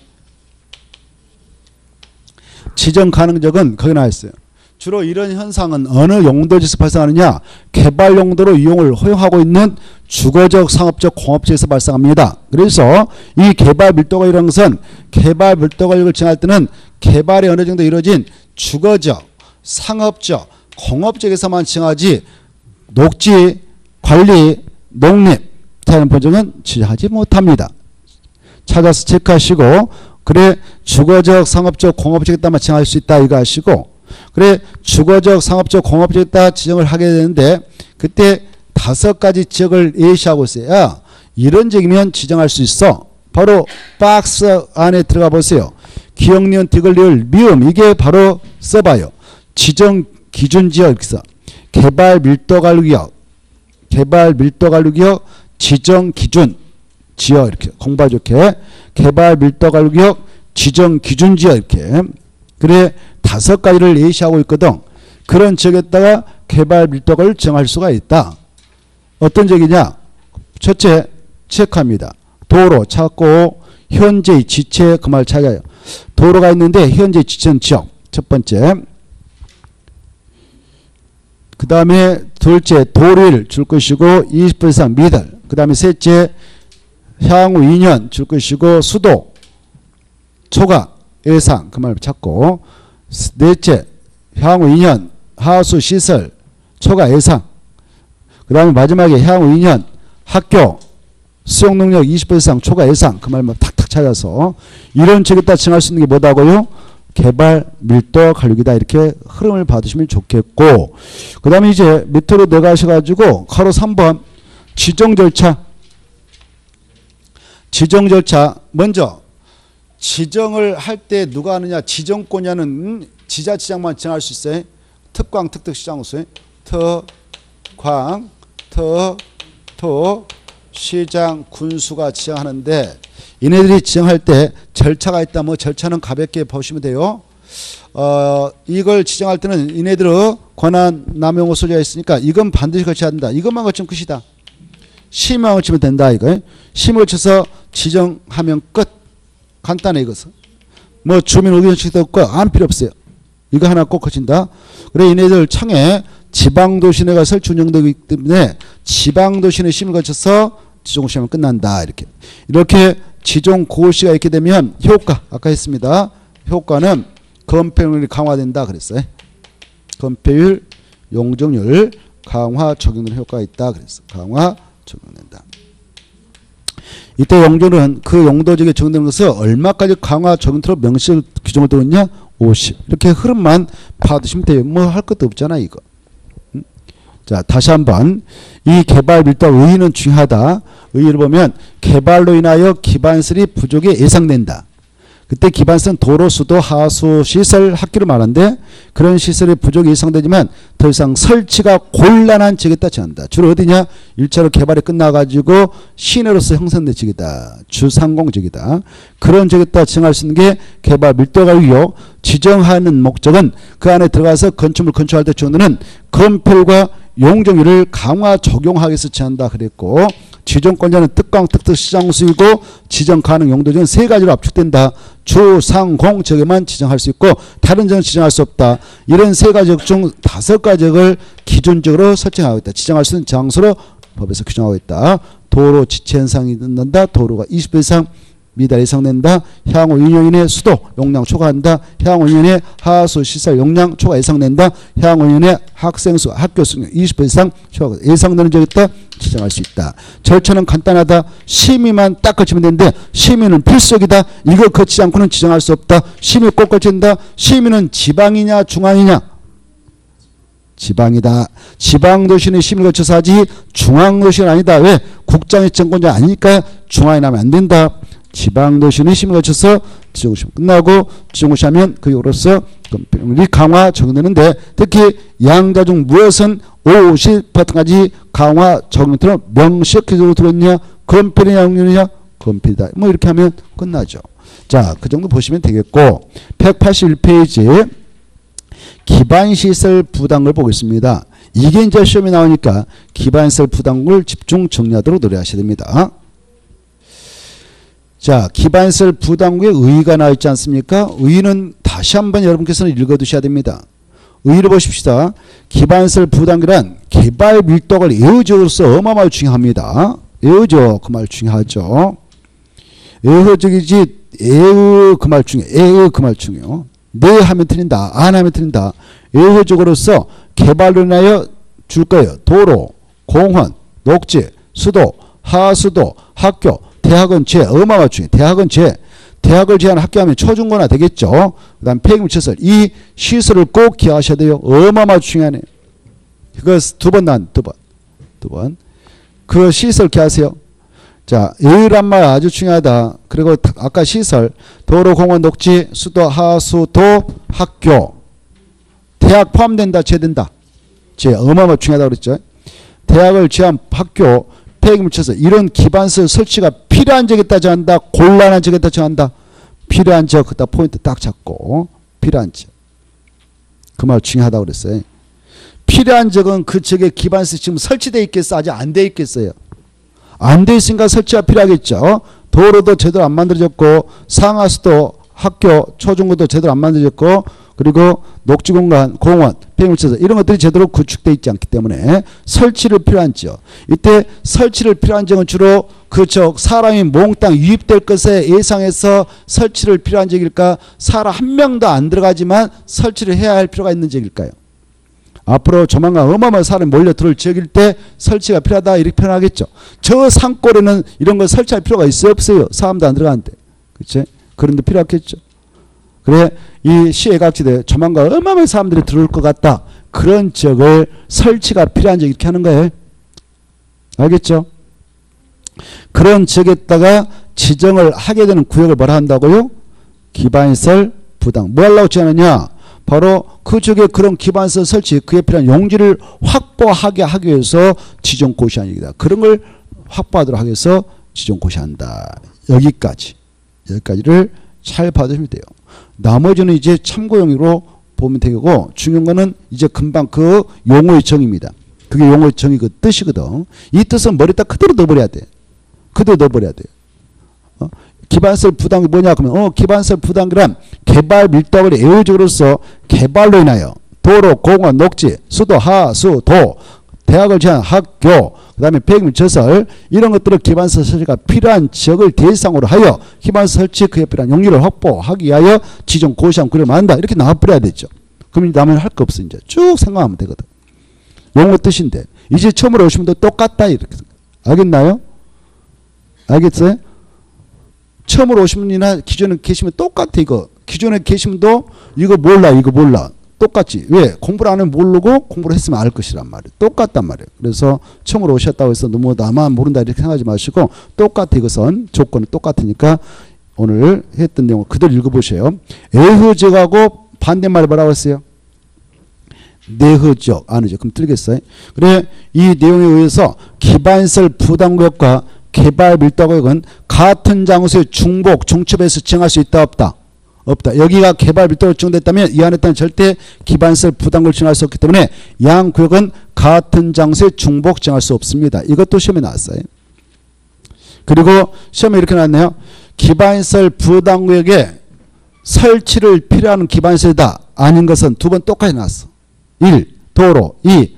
지정 가능적은 거기 나와 있어요. 주로 이런 현상은 어느 용도지에서 발생하느냐? 개발 용도로 이용을 허용하고 있는 주거적, 상업적, 공업지에서 발생합니다. 그래서 이 개발 밀도가 이런 것은 개발 밀도 가격을 정할 때는 개발이 어느 정도 이루어진 주거적, 상업적, 공업적에서만 정하지 녹지, 관리, 농립, 다른 보정은 지정하지 못합니다. 찾아서 체크하시고 그래 주거적, 상업적, 공업적에 따라 정할 수 있다 이거 하시고 그래 주거적, 상업적, 공업적에 따라 지정을 하게 되는데 그때 다섯 가지 지역을 예시하고 있어요. 야, 이런 지역이면 지정할 수 있어. 바로 박스 안에 들어가 보세요. 기억, 니은, 디귿, 리을, 미음 이게 바로 써봐요. 지정 기준 지역 여기서 개발 밀도 관리구역, 개발 밀도 관리구역, 지정 기준 지역 이렇게 공부 좋게 개발 밀도 관리구역, 지정 기준 지역 이렇게 그래 다섯 가지를 예시하고 있거든. 그런 지역에다가 개발 밀도를 정할 수가 있다. 어떤 지역이냐? 첫째 체크합니다. 도로 찾고 현재 지체 그 말 찾아요. 도로가 있는데 현재 지체는 지역 첫 번째. 그 다음에 둘째 도를 줄 것이고 이십 분 이상 미들. 그 다음에 셋째 향후 이 년 줄 것이고 수도 초과 예상 그 말 찾고 넷째 향후 이 년 하수 시설 초과 예상 그 다음에 마지막에 향후 이 년 학교 수용능력 이십 분 이상 초과 예상 그 말만 탁탁 찾아서 이런 책에다 정할 수 있는 게 뭐다고요? 개발 밀도 관리이다 이렇게 흐름을 받으시면 좋겠고 그 다음에 이제 밑으로 내가셔가지고 가로 삼 번 지정 절차 지정 절차 먼저 지정을 할 때 누가 하느냐 지정권자는 지자체장만 정할 수 있어요. 특광 특특시장소 특광 특토 시장 군수가 지정하는데 이네들이 지정할 때 절차가 있다. 뭐 절차는 가볍게 보시면 돼요. 어, 이걸 지정할 때는 이네들의 권한 남용 소지가 있으니까 이건 반드시 거쳐야 한다. 이것만 거치면 끝이다. 심의만 거치면 된다. 이거 심의 거쳐서 지정하면 끝. 간단해 이것은. 뭐 주민 의견 수도 없고 안 필요 없어요. 이거 하나 꼭 거친다. 그래 이네들 청에 지방도시내가 설치 운영되기 때문에 지방도시내 심을 거쳐서 지정고시하면 끝난다. 이렇게 이렇게 지정고시가 있게 되면 효과 아까 했습니다. 효과는 건폐율이 강화된다 그랬어요. 건폐율, 용적률 강화 적용되는 효과가 있다 그랬어. 강화 적용된다. 이때 용적률은 그 용도지역에 적용되는 것을 얼마까지 강화 적용토록 명시적 규정을 두었냐? 오십. 이렇게 흐름만 받으시면 돼요. 뭐 할 것도 없잖아 이거. 음? 자 다시 한번 이 개발 밀도 의의는 중요하다. 의의를 보면 개발로 인하여 기반설이 부족이 예상된다. 그때 기반세는 도로, 수도, 하수, 시설, 학교를 말하는데 그런 시설의 부족이 예상되지만 더 이상 설치가 곤란한 지역에다 정한다. 주로 어디냐? 일 차로 개발이 끝나가지고 시내로서 형성된 지역이다. 주상공 지역이다. 그런 지역에다 정할 수 있는 게 개발 밀도가 이요. 지정하는 목적은 그 안에 들어가서 건축물 건축할 때 주어지는 건폐율과 용적률을 강화 적용하기 위해서 정한다 그랬고, 지정권자는 특강, 특특, 시장 수이고 지정 가능 용도 중 세 가지로 압축된다. 주, 상, 공 지역에만 지정할 수 있고 다른 지역은 지정할 수 없다. 이런 세 가지 지역 중 다섯 가지 지역을 기준적으로 설정하고 있다. 지정할 수 있는 장소로 법에서 규정하고 있다. 도로 지체 현상이 된다. 도로가 이십 배 이상 미달 예상된다. 향후 이 년 이내 수도 용량 초과한다. 향후 이 년 이내 하수 시설 용량 초과 예상된다. 향후 이 년 이내 학생 수 학교 수 이십 배 이상 초과 예상되는 지역에다 지정할 수 있다. 절차는 간단하다. 심의만 딱 거치면 되는데 심의는 필수적이다. 이거 거치지 않고는 지정할 수 없다. 심의 꼭 거친다. 심의는 지방이냐 중앙이냐? 지방이다. 지방도시는 심의를 거쳐서 하지 중앙도시는 아니다. 왜? 국장이 정권자 아니니까 중앙에 나면 안 된다. 지방도시는 심의를 거쳐서 지정고시 끝나고 지정고시 하면 그 이후로서 건폐율이 강화 적용되는데 특히 양자 중 무엇은 오십 퍼센트까지 강화 적용되도록 명시적으로 들었냐? 건폐율이냐 용률이냐? 건폐율이다. 뭐 이렇게 하면 끝나죠. 자, 그 정도 보시면 되겠고, 백팔십일 페이지 기반시설 부담을 보겠습니다. 이게 이제 시험에 나오니까 기반시설 부담을 집중 정리하도록 노력하셔야 됩니다. 자, 기반시설 부담구에 의의가 나와 있지 않습니까? 의의는 다시 한번 여러분께서는 읽어두셔야 됩니다. 의의를 보십시다. 기반시설 부담구란 개발 밀도가 예외적으로서 어마어마하게 중요합니다. 예외적 그 말 중요하죠. 예외적이지 예의 그 말 중요해. 예의 그 말 중요해요. 네 하면 틀린다. 안 하면 틀린다. 예외적으로서 개발로 인하여 줄 거예요. 도로, 공원, 녹지, 수도, 하수도, 학교, 대학은 죄, 어마어마 중요해. 대학은 죄. 대학을 제한 학교하면 초중고나 되겠죠. 그 다음 폐기물 시설. 이 시설을 꼭 기억하셔야 돼요. 어마어마 중요하네요. 그거 두 번 난, 두 번. 두 번. 그 시설 기억하세요. 자, 예의란 말 아주 중요하다. 그리고 아까 시설, 도로, 공원, 녹지, 수도, 하수, 도, 학교. 대학 포함된다, 제된다. 제 어마어마 중요하다고 그랬죠. 대학을 제한 학교, 폐기물 시설 이런 기반시설 설치가 필요한 지역에 따져 한다. 곤란한 지역에 따져 한다. 필요한 지역 그다 포인트 딱 잡고 필요한 지역. 그 말 중요하다고 그랬어요. 필요한 지역은 그 지역에 기반시설 지금 설치되어 있겠어? 아직 안 돼 있겠어요? 안 돼 있으니까 설치가 필요하겠죠. 도로도 제대로 안 만들어졌고 상하수도 학교 초중고도 제대로 안 만들어졌고 그리고 녹지공간 공원 폐기물시설 이런 것들이 제대로 구축되어 있지 않기 때문에 설치를 필요한 지역. 이때 설치를 필요한 지역은 주로 그저 사람이 몽땅 유입될 것에 예상해서 설치를 필요한 지역일까? 사람 한 명도 안 들어가지만 설치를 해야 할 필요가 있는 지역일까요? 앞으로 조만간 어마어마한 사람이 몰려 들어올 지역일 때 설치가 필요하다 이렇게 표현하겠죠. 저 산골에는 이런 걸 설치할 필요가 있어요? 없어요? 사람도 안 들어가는데. 그치? 그런데 필요하겠죠. 그래 이 시외각지대 조만간 어마어마한 사람들이 들어올 것 같다. 그런 지역을 설치가 필요한 지역 이렇게 하는 거예요. 알겠죠? 그런 지역에다가 지정을 하게 되는 구역을 뭐라 한다고요? 기반시설 부담. 뭐 하려고 지정하느냐? 바로 그 지역에 그런 기반시설 설치 그에 필요한 용지를 확보하게 하기 위해서 지정 고시한 얘기다. 그런 걸 확보하도록 하기 위해서 지정 고시한다. 여기까지. 여기까지를 잘 봐주시면 돼요. 나머지는 이제 참고용으로 보면 되고 중요한 거는 이제 금방 그 용어의 정의입니다. 그게 용어의 정의 그 뜻이거든. 이 뜻은 머리에다 그대로 넣어버려야 돼. 그대로 넣어버려야 돼. 어? 기반시설 부담이 뭐냐 그러면 어 기반시설 부담이란 개발 밀도가 예외적으로서 개발로 인하여 도로, 공원, 녹지, 수도, 하수, 도, 대학을 제한 학교, 그 다음에 폐기물 시설 이런 것들을 기반시설 설치가 필요한 지역을 대상으로 하여 기반시설 설치 그에 필요한 용지를 확보하기 위하여 지정 고시한 구역을 만든다. 이렇게 나와버려야 되죠. 그럼 나머지는 할 거 없어. 이제 쭉 생각하면 되거든. 용어 뜻인데 이제 처음으로 오신 분도 똑같다. 이렇게 알겠나요? 알겠어요? 처음으로 오신 분이나 기존에 계시면 똑같아. 이거 기존에 계신 분도 이거 몰라 이거 몰라 똑같지. 왜? 공부를 안 하면 모르고 공부를 했으면 알 것이란 말이에요. 똑같단 말이에요. 그래서 처음으로 오셨다고 해서 너무 나만 모른다 이렇게 생각하지 마시고 똑같아. 이것은 조건이 똑같으니까 오늘 했던 내용을 그대로 읽어보세요. 에흐적하고 반대말이 뭐라고 했어요? 내흐적, 아니죠. 그럼 틀리겠어요? 그래, 이 내용에 의해서 기반시설 부담구역과 개발 밀도구역은 같은 장소의 중복, 중첩에서 지정할 수 있다, 없다? 없다. 여기가 개발 밀도가 지정됐다면 이 안에 있다는 절대 기반시설 부담구역을 지정할 수 없기 때문에 양 구역은 같은 장소의 중복 지정할 수 없습니다. 이것도 시험에 나왔어요. 그리고 시험에 이렇게 나왔네요. 기반시설 부담구역에 설치를 필요한 기반시설이다. 아닌 것은 두 번 똑같이 나왔어. 일. 도로. 이.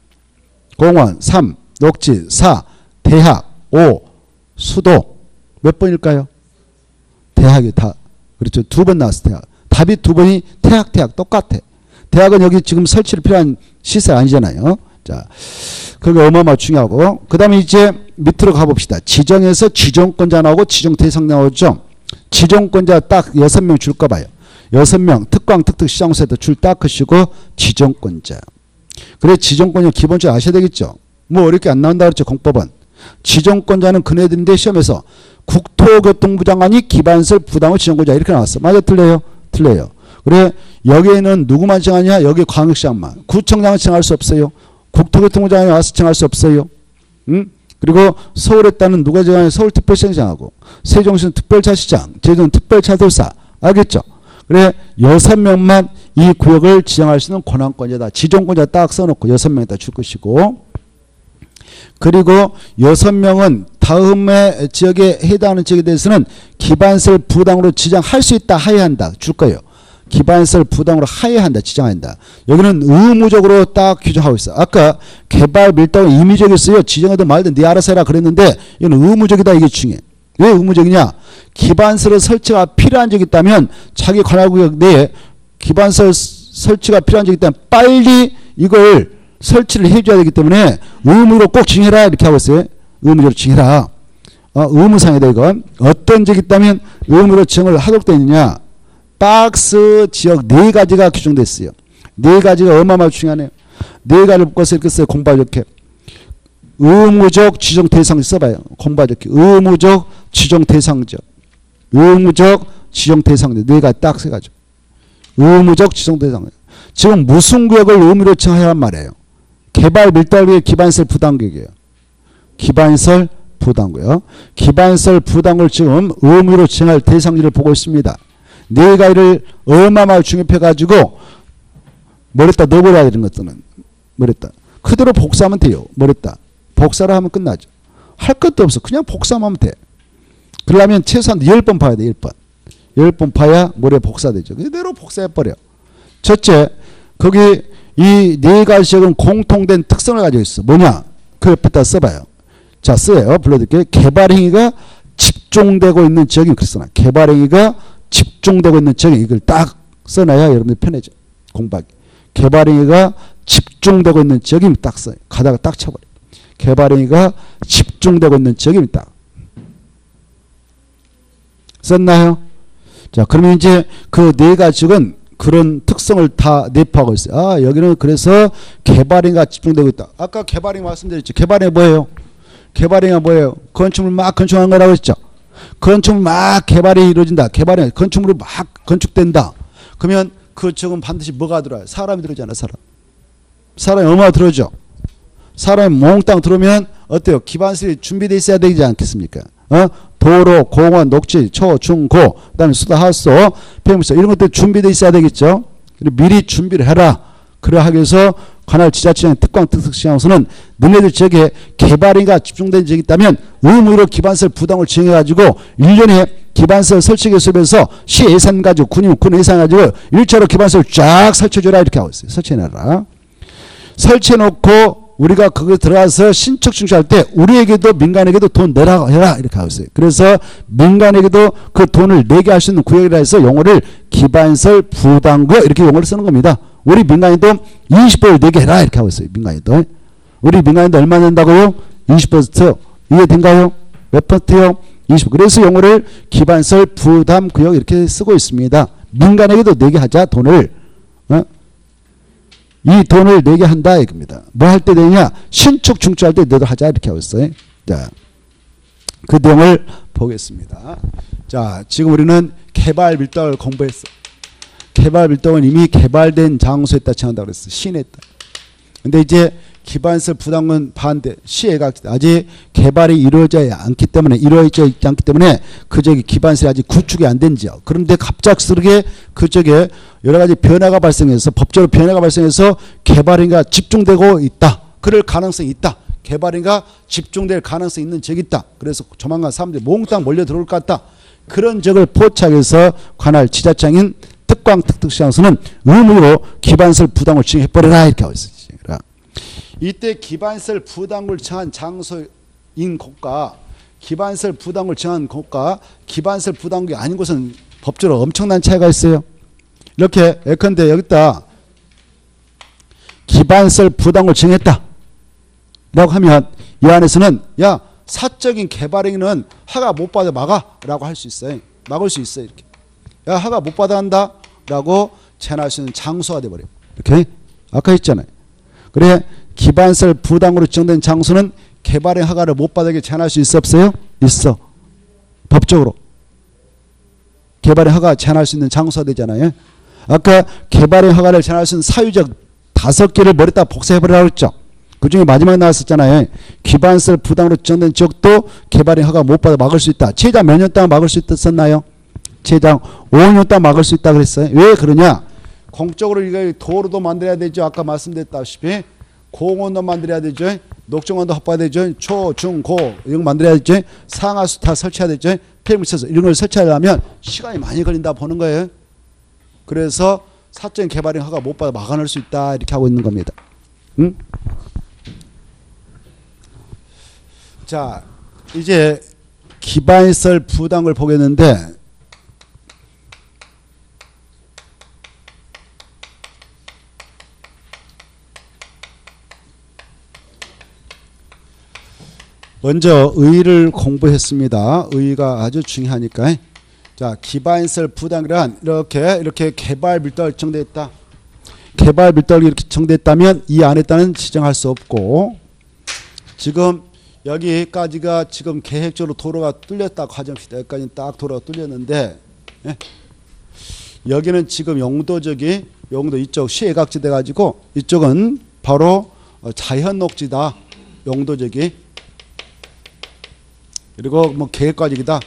공원. 삼. 녹지. 사. 대학. 오. 수도. 몇 번일까요? 대학이 다. 그렇죠. 두 번 나왔어. 대학. 답이 두 번이 대학, 대학 똑같아. 대학은 여기 지금 설치를 필요한 시설 아니잖아요. 자, 그게 어마어마 중요하고. 그 다음에 이제 밑으로 가봅시다. 지정에서 지정권자 나오고 지정 대상 나오죠. 지정권자 딱 여섯 명 줄까 봐요. 여섯 명 특광 특특 시장소에도 줄 딱 크시고 지정권자. 그래 지정권자 기본적으로 아셔야 되겠죠. 뭐 어렵게 안 나온다 그랬죠. 공법은. 지정권자는 그네들인데 시험에서 국토교통부 장관이 기반시설 부담을 지정권자 이렇게 나왔어. 맞아 틀려요? 틀려요. 그래 여기에는 누구만 지정하냐? 여기 광역시장만. 구청장은 지정할 수 없어요. 국토교통부 장관이 와서 지정할 수 없어요. 응? 그리고 서울에 따른 누가 지정하냐? 서울특별시장 지정하고 세종시는 특별차시장, 제주는 특별차도사. 알겠죠? 그래 여섯 명만 이 구역을 지정할 수 있는 권한권자다. 지정권자 딱 써놓고 여섯 명에다 줄 것이고 그리고 여섯 명은 다음의 지역에 해당하는 지역에 대해서는 기반시설 부담으로 지정할 수 있다. 하야한다. 줄 거예요. 기반시설 부담으로 하야한다. 지정한다. 여기는 의무적으로 딱 규정하고 있어. 아까 개발 밀도는 임의적이었어요. 지정해도 말든 네 알아서 해라 그랬는데 이건 의무적이다. 이게 중요해. 왜 의무적이냐? 기반시설 설치가 필요한 적이 있다면 자기 관할구역 내에 기반시설 설치가 필요한 적이 있다면 빨리 이걸 설치를 해줘야 되기 때문에 의무로 꼭 지정해라 이렇게 하고 있어요. 의무적으로 지정해라. 어, 의무상이다 이건. 어떤 적이 있다면 의무로 지정을 하도록 되어 있느냐. 박스 지역 네 가지가 규정되어 있어요. 네 가지가 어마어마하게 중요하네요. 네 가지를 묶어서 이렇게 써요. 공부하 이렇게. 의무적 지정 대상지 써봐요. 공부하 이렇게. 의무적 지정 대상적. 의무적 지정 대상적. 네 가지 딱 써가지고. 의무적 지정 대상적. 지금 무슨 구역을 의무로 지정하란 말이에요. 개발 밀도구역의 기반시설 부담구역이에요. 기반시설 부담구역. 기반시설 부담구역을 지금 의무로 지정할 대상지를 보고 있습니다. 네 가지를 얼마나 중요해가지고 뭐랬다 넣어버려야 되는 것들은 뭐랬다. 그대로 복사하면 돼요. 뭐랬다. 복사를 하면 끝나죠. 할 것도 없어. 그냥 복사하면 돼. 그러려면 최소한 열 번 봐야 돼. 열 번. 열 번 봐야 모레 복사되죠. 그대로 복사해버려. 첫째, 거기 이 네 가지 지역은 공통된 특성을 가지고 있어. 뭐냐? 그 옆에다 써봐요. 자, 써요. 불러드릴게요. 개발행위가 집중되고 있는 지역이 그렇게 써놔. 개발행위가 집중되고 있는 지역에 이걸 딱 써놔야 여러분들 편해져. 공부하기. 개발행위가 집중되고 있는 지역이면 딱 써요. 가다가 딱 쳐버려. 개발행위가 집중되고 있는 지역이면 딱. 썼나요? 자, 그러면 이제 그 네 가지 지역은 그런 특성을 다 내포하고 있어요. 아, 여기는 그래서 개발행위가 집중되고 있다. 아까 개발행위 말씀드렸죠. 개발행위 뭐예요? 개발행위가 뭐예요? 건축물 막 건축하는 거라고 했죠. 건축물 막 개발이 이루어진다. 개발행위. 건축물이 막 건축된다. 그러면 그 지역은 반드시 뭐가 들어와요? 사람이 들어오잖아. 사람. 사람이 얼마나 들어오죠? 사람이 몽땅 들어오면 어때요? 기반시설이 준비되어 있어야 되지 않겠습니까? 어? 도로, 공원, 녹지, 초, 중, 고, 그 다음에 수다, 하수, 폐무소 이런 것들 준비되어 있어야 되겠죠. 미리 준비를 해라. 그러하기 위해서 관할 지자체장 특광 특특시장소는 너네들 지역에 개발행위가 집중된 지역이 있다면 의무로 기반시설 부담을 지정해가지고 일 년에 기반시설 설치 개수에서 시 예산 가지고 군이면 군 예산 가지고 일차로 기반시설 쫙 설치해줘라 이렇게 하고 있어요. 설치해놔라. 설치해놓고 우리가 거기 들어가서 신축 중시할 때 우리에게도 민간에게도 돈 내라 해라 이렇게 하고 있어요. 그래서 민간에게도 그 돈을 내게 할 수 있는 구역이라 해서 용어를 기반시설 부담구역 이렇게 용어를 쓰는 겁니다. 우리 민간인도 이십 퍼센트 내게 해라 이렇게 하고 있어요. 민간인도. 우리 민간인도 얼마 낸다고요? 이십 퍼센트. 이해된가요? 몇 퍼센트요? 이십 퍼센트. 그래서 용어를 기반시설 부담구역 이렇게 쓰고 있습니다. 민간에게도 내게 하자 돈을. 어? 이 돈을 내게 한다 이겁니다. 뭐 할 때 되냐? 신축 중추할 때 너도 하자 이렇게 하고 있어요. 자, 그 내용을 보겠습니다. 자, 지금 우리는 개발 밀도를 공부했어. 개발 밀도는 이미 개발된 장소에다 정한다고 그랬어. 시내에다. 근데 이제 기반시설 부담은 반대. 시에가 아직 개발이 이루어져 않기 때문에 이루어져 있지 않기 때문에 그 저기 기반시설이 아직 구축이 안 된 지역. 그런데 갑작스럽게 그 쪽에 여러 가지 변화가 발생해서 법적으로 변화가 발생해서 개발인가 집중되고 있다. 그럴 가능성이 있다. 개발인가 집중될 가능성이 있는 지역이 있다. 그래서 조만간 사람들이 몽땅 몰려 들어올 것 같다. 그런 지역을 포착해서 관할 지자청인 특광 특특시장서는 의무로 기반시설 부담을 지정해버려라 이렇게 하고 있어요. 이때 기반시설 부담을 정한 장소인 곳과 기반시설 부담을 정한 곳과 기반시설 부담이 아닌 곳은 법적으로 엄청난 차이가 있어요. 이렇게 예컨대 여기다 기반시설 부담을 정했다 라고 하면 이 안에서는 야 사적인 개발행위는 허가 못 받아 막아 라고 할 수 있어요. 막을 수 있어요. 이렇게 야 허가 못 받아 한다 라고 제한할 수 있는 장소가 돼버려요. 이렇게 아까 했잖아요. 그래 기반시설 부담으로 지정된 장소는 개발행 허가를 못 받게 제한할 수 있어 없어요? 있어. 법적으로 개발행 허가 제한할 수 있는 장소가 되잖아요. 아까 개발행 허가를 제한할 수 있는 사유적 다섯 개를 머리다 복사해버리라고 했죠. 그 중에 마지막에 나왔었잖아요. 기반시설 부담으로 지정된 지역도 개발행 허가 못 받아 막을 수 있다. 최장 몇 년 동안 막을 수 있었나요? 최장 오 년 동안 막을 수 있다 그랬어요. 왜 그러냐? 공적으로 이거 도로도 만들어야 되죠. 아까 말씀드렸다시피 공원도 만들어야 되죠. 녹정원도 확보해야 되죠. 초, 중, 고 이런 거 만들어야 되죠. 상하수 다 설치해야 되죠. 폐기물시설 이런 걸 설치하려면 시간이 많이 걸린다 보는 거예요. 그래서 사적인 개발행 허가 못 받아 막아낼 수 있다 이렇게 하고 있는 겁니다. 응? 자, 이제 기반시설 부담을 보겠는데 먼저 의의를 공부했습니다. 의의가 아주 중요하니까. 자, 기반시설 부담이란 이렇게 이렇게 개발 밀도가 정됐다. 개발 밀도가 이렇게 정됐다면 이 안에다는 지정할 수 없고 지금 여기까지가 지금 계획적으로 도로가 뚫렸다 가정시다. 여기까지 딱 도로가 뚫렸는데 예? 여기는 지금 용도적이 용도 이쪽 시외곽지 돼가지고 이쪽은 바로 자연녹지다. 용도적이 그리고 뭐 계획과적이다.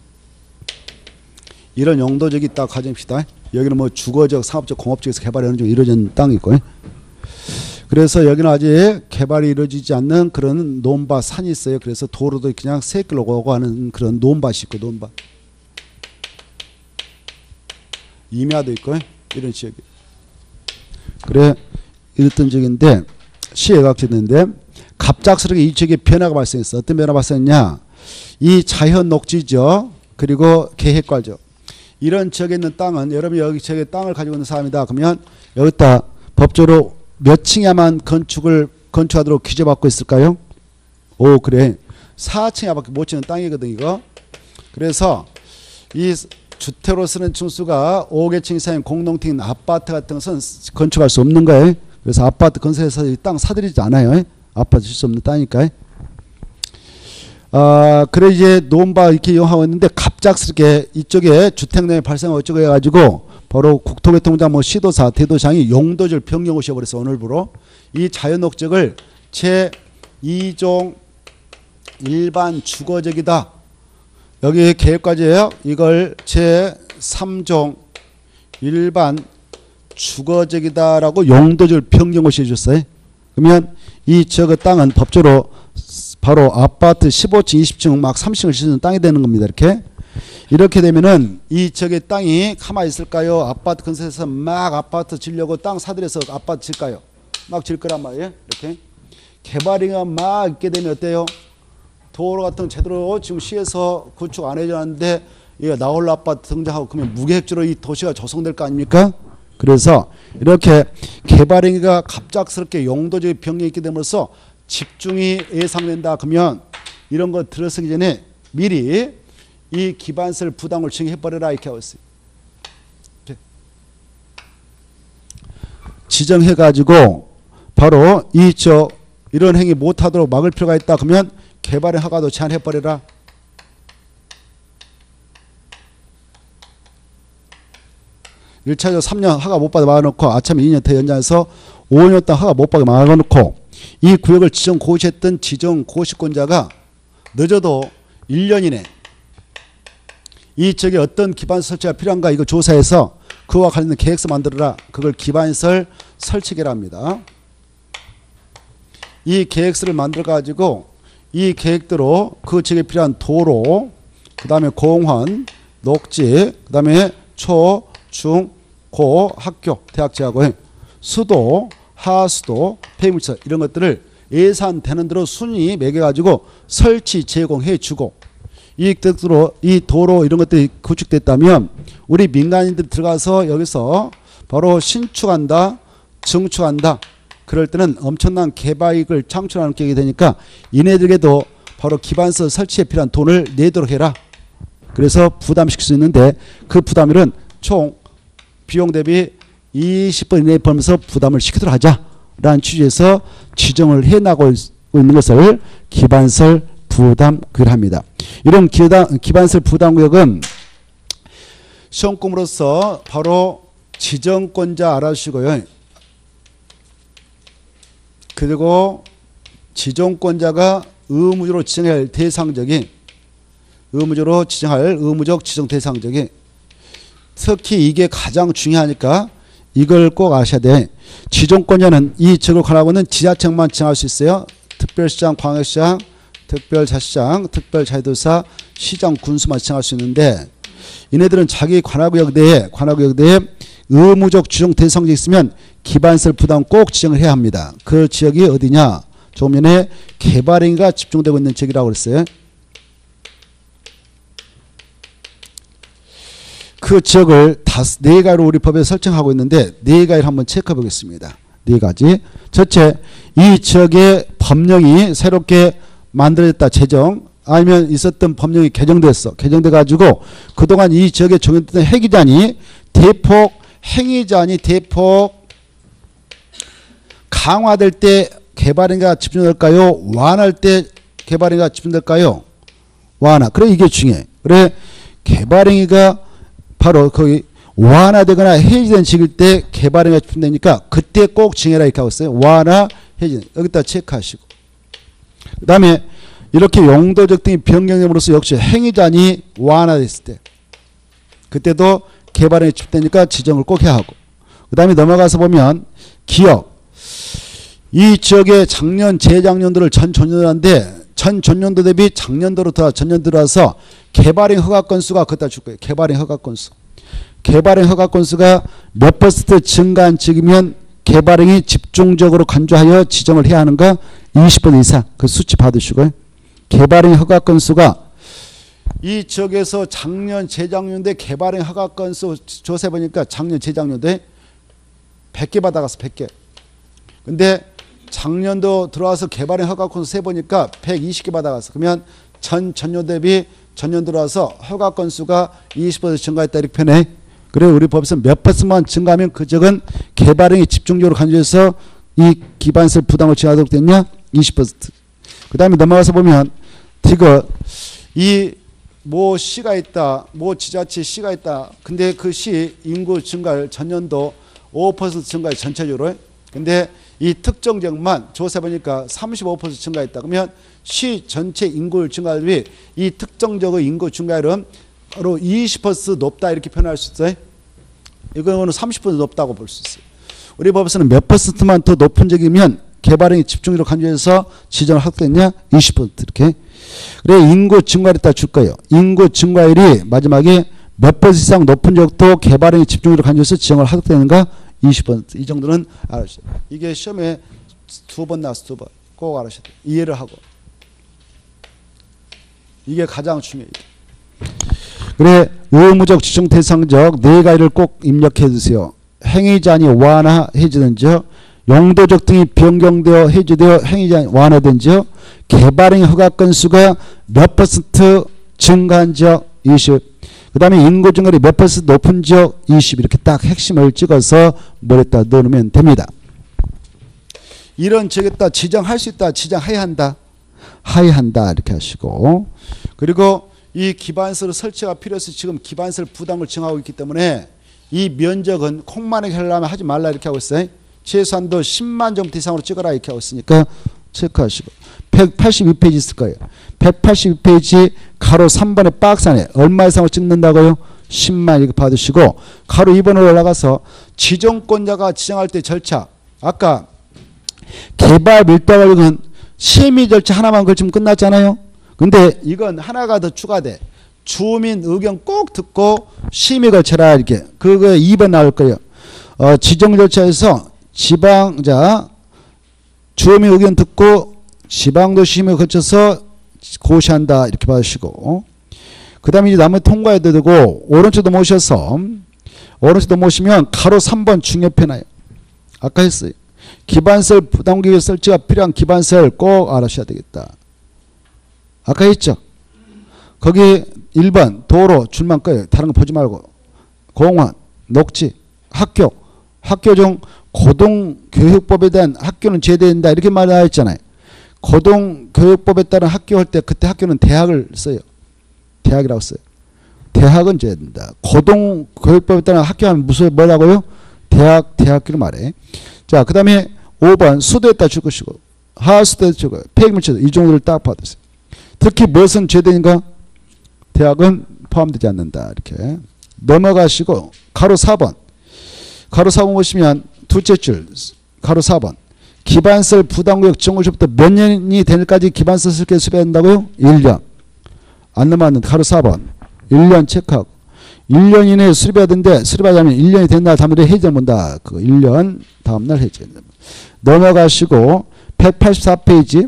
이런 용도적이 있다 가정시다. 여기는 뭐 주거적, 상업적, 공업적에서 개발이 어느 정도 이루어진 땅이 있고 그래서 여기는 아직 개발이 이루어지지 않는 그런 논밭 산이 있어요. 그래서 도로도 그냥 새길로 오고 하는 그런 논밭이 있고 논밭. 임야도 있고 이런 지역이. 그래 이랬던 지역인데 시외곽지인데 갑작스럽게 이 지역에 변화가 발생했어. 어떤 변화가 발생했냐. 이 자연 녹지죠. 그리고 계획과죠. 이런 지역에 있는 땅은 여러분이 여기 지역에 땅을 가지고 있는 사람이다. 그러면 여기다 법적으로 몇 층에만 건축을 건축하도록 규제받고 있을까요? 오 그래. 사 층에밖에 못 치는 땅이거든 이거. 그래서 이 주택으로 쓰는 층수가 오 개층 이상인 공동택인 아파트 같은 것은 건축할 수 없는 거예요. 그래서 아파트 건설해서 이 땅 사들이지 않아요. 아파트 줄 수 없는 땅이니까. 아, 그래 이제 논밭 이렇게 이용하고 있는데 갑작스럽게 이쪽에 주택량이 발생하고 어쩌고 해가지고 바로 국토교통부장 뭐 시도사 대도시장이 용도지를 변경을 시켜버렸어. 오늘부로 이 자연녹지를 제이 종 일반 주거적이다. 여기 계획까지예요. 이걸 제삼 종 일반 주거적이다라고 용도지를 변경을 시켜줬어요. 그러면 이 저거 땅은 법적으로 바로 아파트 십오 층, 이십 층, 막 삼십 층을 짓는 땅이 되는 겁니다. 이렇게. 이렇게 되면은 이 저기 땅이 가만히 있을까요? 아파트 건설해서 막 아파트 지려고 땅 사들여서 아파트 질까요? 막 질 거란 말이에요. 이렇게. 개발이가 막 있게 되면 어때요? 도로 같은 거 제대로 지금 시에서 구축 안 해줬는데 이거 나홀로 아파트 등장하고 그러면 무계획적으로 이 도시가 조성될 거 아닙니까? 그래서 이렇게 개발행위가 갑작스럽게 용도적인 변경이 있게 됨으로써 집중이 예상된다. 그러면 이런 거 들어서기 전에 미리 이 기반시설 부담을 정해버려라 이렇게 하고 있어요. 지정해가지고 바로 이 저 이런 행위 못하도록 막을 필요가 있다. 그러면 개발의 허가도 제한해버려라. 일 차적으로 삼 년 허가 못 받아 막아놓고 아참에 이 년 더 연장해서 오 년 동안 허가 못 받아 막아놓고 이 구역을 지정 고시했던 지정 고시권자가 늦어도 일 년 이내 이 지역에 어떤 기반시설 설치가 필요한가 이거 조사해서 그와 관련된 계획서 만들어라. 그걸 기반시설 설치계라 합니다. 이 계획서를 만들어 가지고 이 계획대로 그 지역에 필요한 도로, 그 다음에 공원, 녹지, 그 다음에 초, 중, 고, 학교, 대학 제하고의 수도, 하수도, 폐기물시설 이런 것들을 예산되는 대로 순위 매겨가지고 설치 제공해 주고 이 뜻으로 이 도로 이런 것들이 구축됐다면 우리 민간인들이 들어가서 여기서 바로 신축한다, 증축한다. 그럴 때는 엄청난 개발이익을 창출하는 계획이 되니까 이네들에게도 바로 기반시설 설치에 필요한 돈을 내도록 해라. 그래서 부담시킬 수 있는데 그 부담률은 총 비용 대비 이십 번 이내에 벌면서 부담을 시키도록 하자라는 취지에서 지정을 해나가고 있는 것을 기반시설 부담구역이라 합니다. 이런 기반시설 부담구역은 시험금으로서 바로 지정권자 알아주시고요. 그리고 지정권자가 의무적으로 지정할 대상적인 의무적으로 지정할 의무적 지정 대상적인 특히 이게 가장 중요하니까 이걸 꼭 아셔야 돼. 지정권자는 이 지역을 관하고 있는 지자체만 지정할 수 있어요. 특별시장, 광역시장, 특별자치장, 특별자치도사, 시장, 군수만 지정할 수 있는데 이네들은 자기 관할구역 내에 관할구역 내에 의무적 지정 대상지역이 있으면 기반시설 부담 꼭 지정을 해야 합니다. 그 지역이 어디냐? 조금 전에 개발행위가 집중되고 있는 지역이라고 그랬어요. 그 지역을 다섯, 네 가지로 우리 법에 설정하고 있는데 네 가지를 한번 체크해 보겠습니다. 네 가지. 첫째, 이 지역의 법령이 새롭게 만들어졌다. 제정 아니면 있었던 법령이 개정됐어. 개정돼 가지고 그동안 이 지역에 적용됐던 해기자니 대폭 행위자니 대폭 강화될 때 개발행위가 집중될까요? 완화할 때 개발행위가 집중될까요? 완화. 그래 이게 중요해. 그래 개발행위가 바로 거기 완화되거나 해지된 지역일 때 개발행위가 집중되니까 그때 꼭 정해라 이렇게 하고 있어요. 완화, 해지. 여기다 체크하시고. 그 다음에 이렇게 용도적 등이 변경됨으로써 역시 행위자니 완화됐을 때 그때도 개발행위 집중되니까 지정을 꼭 해야 하고 그 다음에 넘어가서 보면 기업 이 지역의 작년 재작년도를 전 전년도인데 전 전년도 대비 작년도로 들어 전년 들어와서 개발행 허가 건수가 그다 줄 거예요. 개발행 허가 건수. 개발행 허가 건수가 몇 퍼센트 증가한 지역이면 개발행위 집중적으로 간주하여 지정을 해야 하는가? 이십 퍼센트 이상. 그 수치 받으시고요. 개발행 허가 건수가 이 지역에서 작년 재작년도에 개발행 허가 건수 조사해 보니까 작년 재작년도에 백 개 받아갔어. 백 개. 근데 작년도 들어와서 개발행 허가 건수 세 보니까 백이십 개 받아갔어. 그러면 전 전년 대비 전년 들어와서 허가 건수가 이십 퍼센트 증가했다 이렇게 표현해. 그래 우리 법에서 몇 퍼센트만 증가하면 그 지역은 개발행위 집중적으로 간주해서 이 기반시설 부담을 지하도록 됐냐? 이십 퍼센트. 그 다음에 넘어가서 보면 이거 이 뭐 시가 있다, 뭐 지자체 시가 있다. 근데 그 시 인구 증가율 전년도 오 퍼센트 증가해 전체적으로. 근데 이 특정 지역만 조사해 보니까 삼십오 퍼센트 증가했다. 그러면 시 전체 인구율 증가율이 이 특정 지역의 인구 증가율은 바로 이십 퍼센트 높다 이렇게 표현할 수 있어요. 이거는 삼십 퍼센트 높다고 볼 수 있어요. 우리 법에서는 몇 퍼센트만 더 높은 지역이면 개발행위 집중적으로 간주해서 지정을 하게 됐냐? 이십 퍼센트 이렇게. 그래 인구 증가율 있다 줄 거예요. 인구 증가율이 마지막에 몇 퍼센트 이상 높은 지역도 개발행위 집중적으로 간주해서 지정을 하게 되는가? 이십 퍼센트. 이 정도는 알아주세요. 이게 시험에 두 번 나왔어. 두 번. 꼭 알아주셔야 돼요. 이해를 하고. 이게 가장 중요해요. 그래 의무적 지정 대상적 네 가지를 꼭 입력해 주세요. 행위자니 완화 해지된 지역, 용도적 등이 변경되어 해지되어 행위자니 완화된 지역, 개발행위 허가 건수가 몇 퍼센트 증가한 지역 이십, 그 다음에 인구 증가율이 몇 퍼센트 높은 지역 이십 이렇게 딱 핵심을 찍어서 머리에다 넣으면 됩니다. 이런 지역에다 지정할 수 있다, 지정해야 한다, 해야 한다 이렇게 하시고 그리고 이 기반시설 설치가 필요해서 지금 기반시설 부담을 정하고 있기 때문에 이 면적은 콩만하게 하려면 하지 말라 이렇게 하고 있어요. 최소한도 십만 정도 이상으로 찍어라 이렇게 하고 있으니까 체크하시고. 백팔십이 페이지 있을 거예요. 백팔십이 페이지 가로 삼 번의 박스 안에 얼마 이상으로 찍는다고요? 십만 이렇게 받으시고, 가로 이 번으로 올라가서 지정권자가 지정할 때 절차. 아까 개발 밀도 관리는 심의 절차 하나만 걸치면 끝났잖아요. 근데 이건 하나가 더 추가돼. 주민 의견 꼭 듣고 심의 걸쳐라 이렇게. 그거 이 번 나올 거예요. 어, 지정 절차에서 지방자 주민 의견 듣고 지방도 심의 거쳐서 고시한다 이렇게 봐주시고, 그 다음에 이제 남은 통과해도 되고, 오른쪽도 모셔서 오른쪽도 모시면 가로 삼 번 중요표 나요. 아까 했어요. 기반설 부담기계 설치가 필요한 기반설 꼭 알아셔야 되겠다. 아까 했죠. 거기 일 번 도로 줄만 꺼요. 다른 거 보지 말고. 공원, 녹지, 학교, 학교 중 고등교육법에 대한 학교는 제대된다 이렇게 말하였잖아요. 고등교육법에 따른 학교 할 때 그때 학교는 대학을 써요. 대학이라고 써요. 대학은 제대된다. 고등교육법에 따른 학교 하면 무슨 뭐라고요? 대학, 대학교를 말해. 자, 그 다음에 오 번 수도에다 줄 것이고, 하수도에다 줄 거예요. 폐기물체도 이 정도를 딱 받으세요. 특히 무엇은 제대인가? 대학은 포함되지 않는다. 이렇게 넘어가시고, 가로 사 번. 가로 사 번 보시면 둘째 줄, 가로 사 번. 기반설 부담구역 지정고시부터 몇 년이 되는까지 기반설 설계 수배해야 된다고요? 일 년. 안 넘어왔는데 가로 사 번. 일 년 체크하고. 일 년 이내에 수립하던데 수립하자면 일 년이 된 날 다음날에 해제 본다. 그 일 년 다음날 해제. 넘어가시고 백팔십사 페이지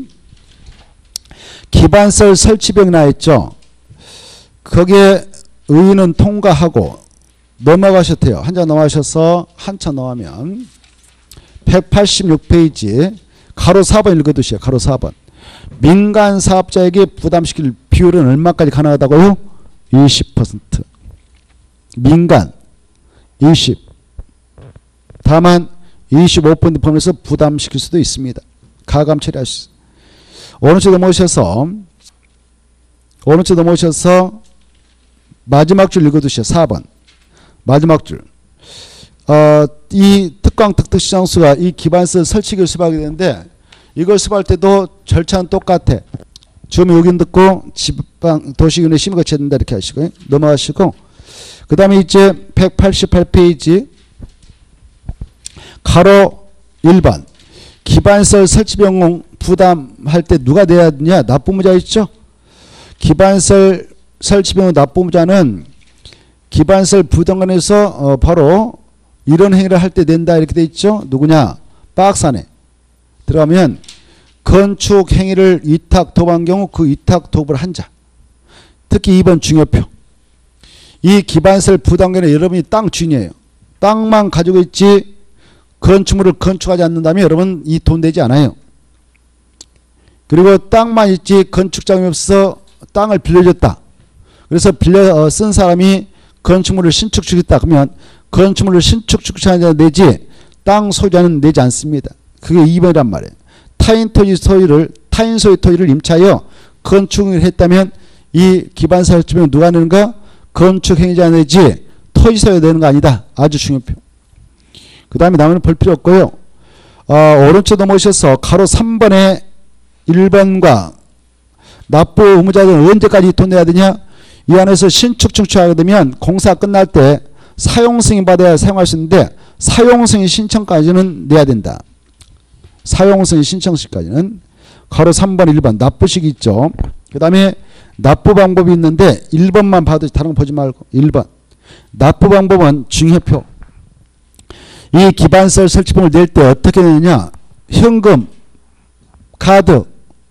기반설 설치비용 나있죠. 거기에 의의는 통과하고 넘어가셔도 돼요. 한자 넘어가셔서 한참 넘어가면 백팔십육 페이지 가로 사 번 읽어두시오. 가로 사 번. 민간 사업자에게 부담시킬 비율은 얼마까지 가능하다고요? 이십 퍼센트. 민간 이십. 다만 이십오 퍼센트 포함해서 부담시킬 수도 있습니다. 가감 처리할 수 있어요. 오른쪽 넘어오셔서 오른쪽 넘어오셔서 마지막 줄 읽어두시오. 사 번. 마지막 줄. 어, 이 특강 특특시장수가 이 기반설 설치기를 수업하게 되는데 이걸 수업할 때도 절차는 똑같아. 주민 의견 듣고 지방 도시균에 심의 거쳐야 된다 이렇게 하시고 넘어가시고, 그 다음에 이제 백팔십팔 페이지 가로 일 번 기반설 설치비용 부담할 때 누가 내야 되냐? 납부무자 있죠? 기반설 설치비용 납부무자는 기반설 부담관에서 어 바로 이런 행위를 할 때 낸다 이렇게 돼 있죠? 누구냐? 박스 안에 들어가면 건축 행위를 위탁 도구한 경우 그 위탁 도구를 한 자. 특히 이 번 중요표. 이 기반설 부담관에 여러분이 땅 주인이에요. 땅만 가지고 있지 건축물을 건축하지 않는다면 여러분 이 돈 내지 않아요. 그리고 땅만 있지 건축 자금이 없어 땅을 빌려줬다. 그래서 빌려 쓴 사람이 건축물을 신축 주겠다. 그러면 건축물을 신축 주차자 내지 땅 소유자는 내지 않습니다. 그게 이 번이란 말이에요. 타인 토지 소유를 타인 소유 토지를 임차하여 건축을 했다면 이 기반 설치비용 누가 내는가? 건축 행위자 내지 토지 소유 내는 거 아니다. 아주 중요해요. 그 다음에 나머지는 볼 필요 없고요. 어, 오른쪽 넘어오셔서 가로 삼 번에 일 번과 납부 의무자들은 언제까지 돈 내야 되냐? 이 안에서 신축 증축하게 되면 공사 끝날 때 사용 승인 받아야 사용할 수 있는데 사용 승인 신청까지는 내야 된다. 사용 승인 신청 시까지는 가로 삼 번 일 번 납부식 있죠. 그 다음에 납부 방법이 있는데 일 번만 봐도 다른 거 보지 말고 일 번 납부 방법은 중요표. 이 기반설 설치비용을 낼 때 어떻게 내느냐? 현금, 카드,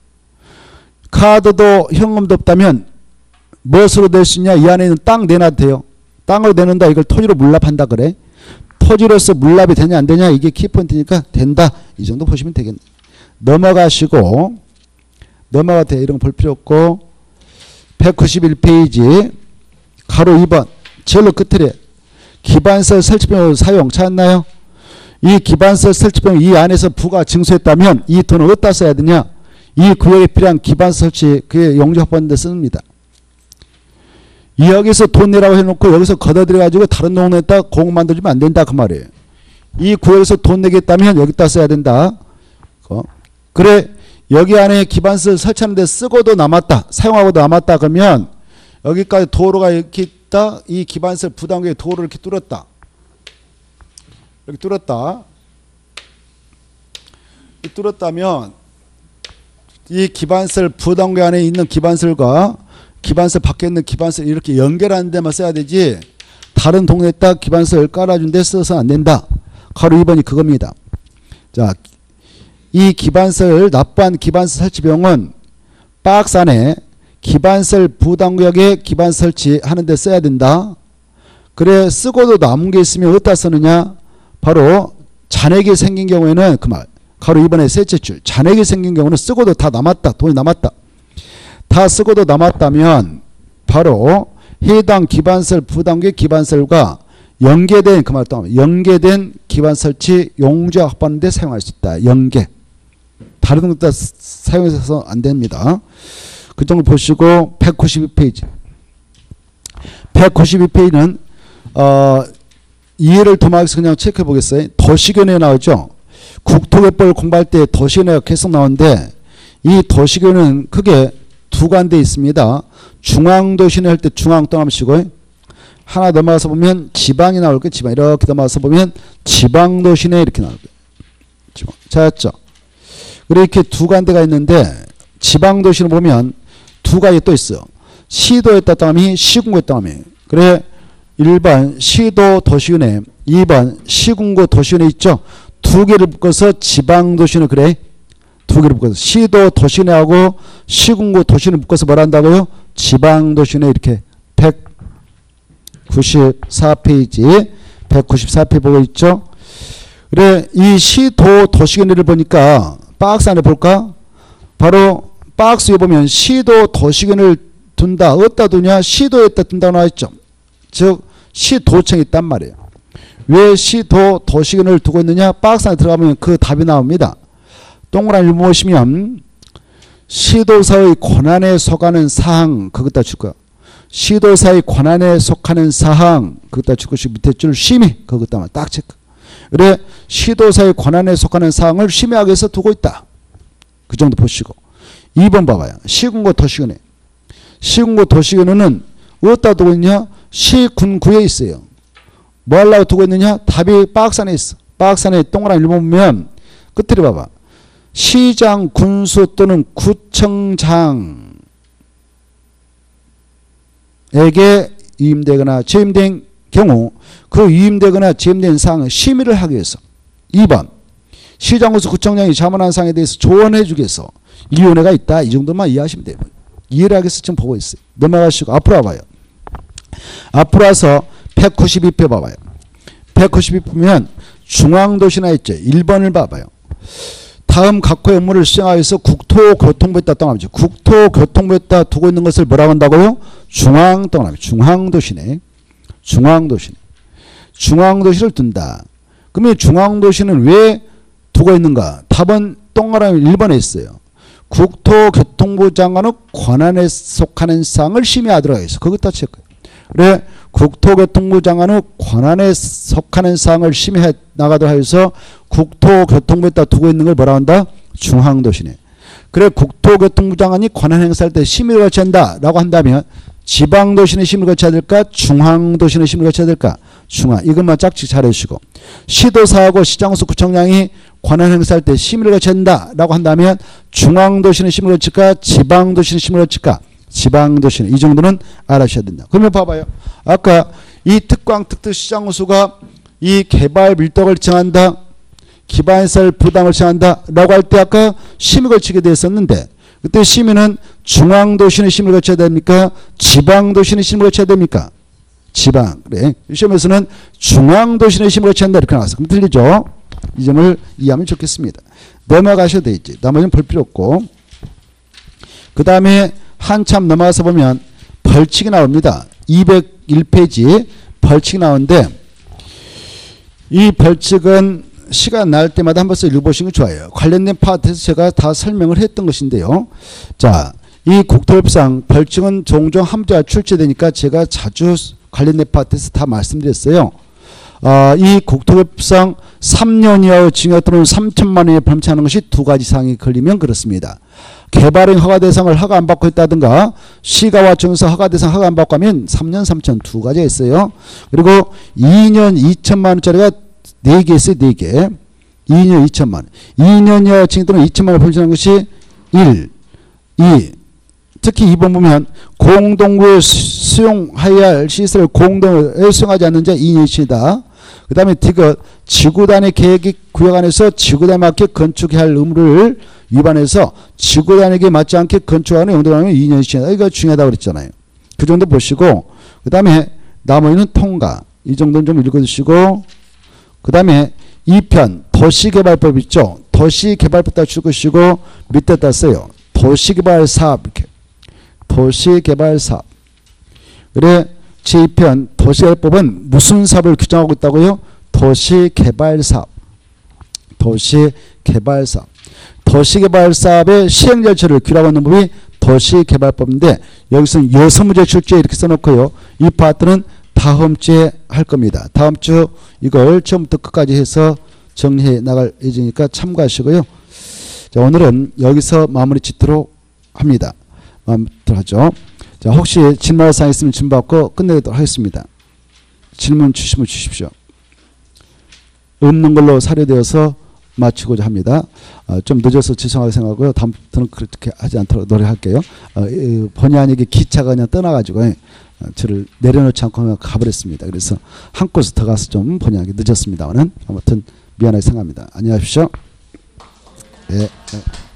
카드도 현금도 없다면 무엇으로 낼 수 있냐? 이 안에 있는 땅 내놔도 돼요. 땅으로 내는다. 이걸 토지로 물납한다 그래. 토지로서 물납이 되냐 안 되냐 이게 키포인트니까 된다. 이 정도 보시면 되겠네. 넘어가시고 넘어가 돼. 이런 거 볼 필요 없고 백구십일 페이지 가로 이 번 제일 끝에 기반설 설치비용 사용 찾았나요? 이 기반설 설치비용 이 안에서 부가 증소했다면 이 돈을 어디다 써야 되냐? 이 구역에 필요한 기반설 설치 그게 용적 확보하는 데 씁니다. 여기서 돈 내라고 해놓고 여기서 걷어들여가지고 다른 동네에다 공업 만들어주면 안 된다 그 말이에요. 이 구역에서 돈 내겠다면 여기다 써야 된다. 어? 그래 여기 안에 기반시설 설치하는데 쓰고도 남았다. 사용하고도 남았다. 그러면 여기까지 도로가 이렇게 있다. 이 기반시설 부담구역에 도로를 이렇게 뚫었다. 이렇게 뚫었다. 뚫었다면 이 기반시설 부담구역 안에 있는 기반시설과 기반시설 밖에 있는 기반시설 이렇게 연결하는 데만 써야 되지 다른 동네에다 기반시설 깔아준 데 써서는 안 된다. 가로 이 번이 그겁니다. 자, 이 기반시설 납부한 기반시설 설치 비용은 박스 안에 기반시설 부담구역에 기반시설 설치하는 데 써야 된다. 그래 쓰고도 남은 게 있으면 어디다 쓰느냐? 바로 잔액이 생긴 경우에는 그 말. 가로 이 번의 셋째 줄. 잔액이 생긴 경우는 쓰고도 다 남았다. 돈이 남았다. 다 쓰고도 남았다면 바로 해당 기반시설 부담구역 기반시설과 연계된 그 말 또 연계된 기반 설치 용자 확보하는 데 사용할 수 있다. 연계. 다른 데다 사용해서 안 됩니다. 그 정도 보시고 백구십이 페이지. 백구십이 페이지는 어, 이해를 도모하기서 그냥 체크해 보겠어요. 도시견에 나오죠. 국토개발 공부할 때 도시견에가 계속 나오는데 이 도시견은 크게 두 관대 있습니다. 중앙도시내 할 때 중앙 떠나시고요. 하나 넘어가서 보면 지방이 나올 거예요. 지방. 이렇게 넘어가서 보면 지방도시내 이렇게 나올 거예요. 지방. 찾았죠? 그리고 이렇게 두 관대가 있는데 지방도시는 보면 두 가지 또 있어요. 시도에 따름이 시군구에 따름이. 그래 일 번 시도 도시군에 이 번 시군구 도시군에 있죠. 두 개를 묶어서 지방도시는 그래. 두 개를 묶어서 시도 도시군하고 시군구 도시군을 묶어서 뭘 한다고요? 지방도시군에 이렇게 백구십사 페이지 백구십사 페이지 보고 있죠. 그래 이 시도 도시군을 보니까 박스 안에 볼까? 바로 박스에 보면 시도 도시군을 둔다. 어디다 두냐? 시도에다 둔다고 나와있죠. 즉 시도청이 있단 말이에요. 왜 시도 도시군을 두고 있느냐? 박스 안에 들어가면 그 답이 나옵니다. 동그라미 보시면 시도사의 권한에 속하는 사항 그것다 줄 거야. 시도사의 권한에 속하는 사항 그것다 줄 것이고 밑에 줄 심의 그것다 딱 체크. 그래 시도사의 권한에 속하는 사항을 심의하기 위해서 두고 있다. 그 정도 보시고 이 번 봐봐요. 시군구 도시군에 시군구 도시군에는 어디다 두고 있냐? 시군구에 있어요. 뭐 하려고 두고 있느냐? 답이 박스 안에 있어. 박스 안에 동그라미 보면 끝으로 봐봐. 시장, 군수 또는 구청장에게 위임되거나 재임된 경우 그 위임되거나 재임된 사항을 심의를 하기 위해서 이 번 시장, 군수, 구청장이 자문한 사항에 대해서 조언해 주기 위해서 이 위원회가 있다. 이 정도만 이해하시면 돼요. 이해를 하기 위해서 지금 보고 있어요. 넘어가시고 앞으로 와봐요. 앞으로 와서 백구십이 표 봐봐요. 백구십이 표면 중앙도시나 있죠. 일 번을 봐봐요. 다음 각호의 업무를 수행하기 위해서 국토교통부에다 떠나죠. 국토교통부에다 두고 있는 것을 뭐라고 한다고요? 중앙 떠나죠. 중앙도시네. 중앙도시네. 중앙도시를 둔다. 그러면 중앙도시는 왜 두고 있는가? 답은 동그라미 일 번에 있어요. 국토교통부 장관의 권한에 속하는 사항을 심의하도록 해서 그것다 체크해요. 그래 국토교통부 장관의 권한에 속하는 사항을 심의해 나가도록 해서 국토교통부에다 두고 있는 걸 뭐라 한다? 중앙도시네. 그래 국토교통부 장관이 권한 행사할 때 심의를 거쳐야 한다라고 한다면 지방도시는 심의를 거쳐야 될까? 중앙도시는 심의를 거쳐야 될까? 중앙. 이것만 짝짓 잘해주시고 시도사하고 시장수 구청장이 권한 행사할 때 심의를 거쳐야 한다라고 한다면 중앙도시는 심의를 거칠까? 지방도시는 심의를 거칠까? 지방도시는 이 정도는 알아셔야 된다. 그러면 봐봐요. 아까 이 특광 특특시장수가 이 개발 밀도를 정한다. 기반시설 부담을 정한다. 라고 할 때 아까 심의 걸치게 되었었는데 그때 심의는 중앙도시는 심의를 거쳐야 됩니까? 지방도시는 심의를 거쳐야 됩니까? 지방. 그래. 시험에서는 중앙도시는 심의를 거쳐야 한다. 이렇게 나왔어. 그럼 틀리죠? 이 점을 이해하면 좋겠습니다. 넘어가셔도 되지. 나머지는 볼 필요 없고. 그 다음에 한참 넘어가서 보면 벌칙이 나옵니다. 이백일 페이지 벌칙이 나오는데 이 벌칙은 시간 날 때마다 한 번씩 읽어보시는 게 좋아요. 관련된 파트에서 제가 다 설명을 했던 것인데요. 자, 이 국토협상 벌칙은 종종 함자가 출제되니까 제가 자주 관련된 파트에서 다 말씀드렸어요. 어, 이 국토협상 삼 년 이하의 징역 또는 삼천만 원에 범죄하는 것이 두 가지 사항이 걸리면 그렇습니다. 개발행 허가 대상을 허가 안 받고 있다든가 시가와 정서 허가 대상 허가 안 받고 하면 삼 년 삼천 두 가지가 있어요. 그리고 이 년 이천만 원짜리가 네 개 있어요. 네 개. 이 년 이천만 원. 이 년 이하 징역 또는 이천만 원을 범죄하는 것이 일, 이. 특히 이 번 보면 공동구에 수용해야 할 시설을 공동에 수용하지 않는 자 이 년 이천이다. 그 다음에 디귿 지구단위 계획 구역 안에서 지구단에 맞게 건축해야 할 의무를 위반해서 지구단위에 맞지 않게 건축하는 용도라면 이 년 이천이다. 이거 중요하다고 그랬잖아요. 그 정도 보시고 그 다음에 나머지는 통과. 이 정도는 좀 읽어주시고 그 다음에 이 편 도시개발법 있죠. 도시개발법 다 주시고 밑에 땄어요. 도시개발사업 이렇게. 도시개발사업. 그래 제이 편 도시개발법은 무슨 사업을 규정하고 있다고요? 도시개발사업. 도시개발사업. 도시개발사업의 시행 절차를 규정하고 있는 법이 도시개발법인데 여기서는 여섯 문제 출제 이렇게 써놓고요. 이 파트는 다음 주에 할 겁니다. 다음 주 이걸 처음부터 끝까지 해서 정리해 나갈 예정이니까 참고하시고요. 자, 오늘은 여기서 마무리 짓도록 합니다. 마무리 하죠. 자, 혹시 질문할 사항 있으면 질문 받고 끝내도록 하겠습니다. 질문 주시면 주십시오. 없는 걸로 사료되어서 마치고자 합니다. 어, 좀 늦어서 죄송하게 생각하고요. 다음부터는 그렇게 하지 않도록 노력할게요. 어, 본의 아니게 기차가 그냥 떠나가지고 어, 저를 내려놓지 않고 그냥 가버렸습니다. 그래서 한 곳에 더 가서 좀 본의 아니게 늦었습니다만은 아무튼 미안하게 생각합니다. 안녕하십시오. 네. 네.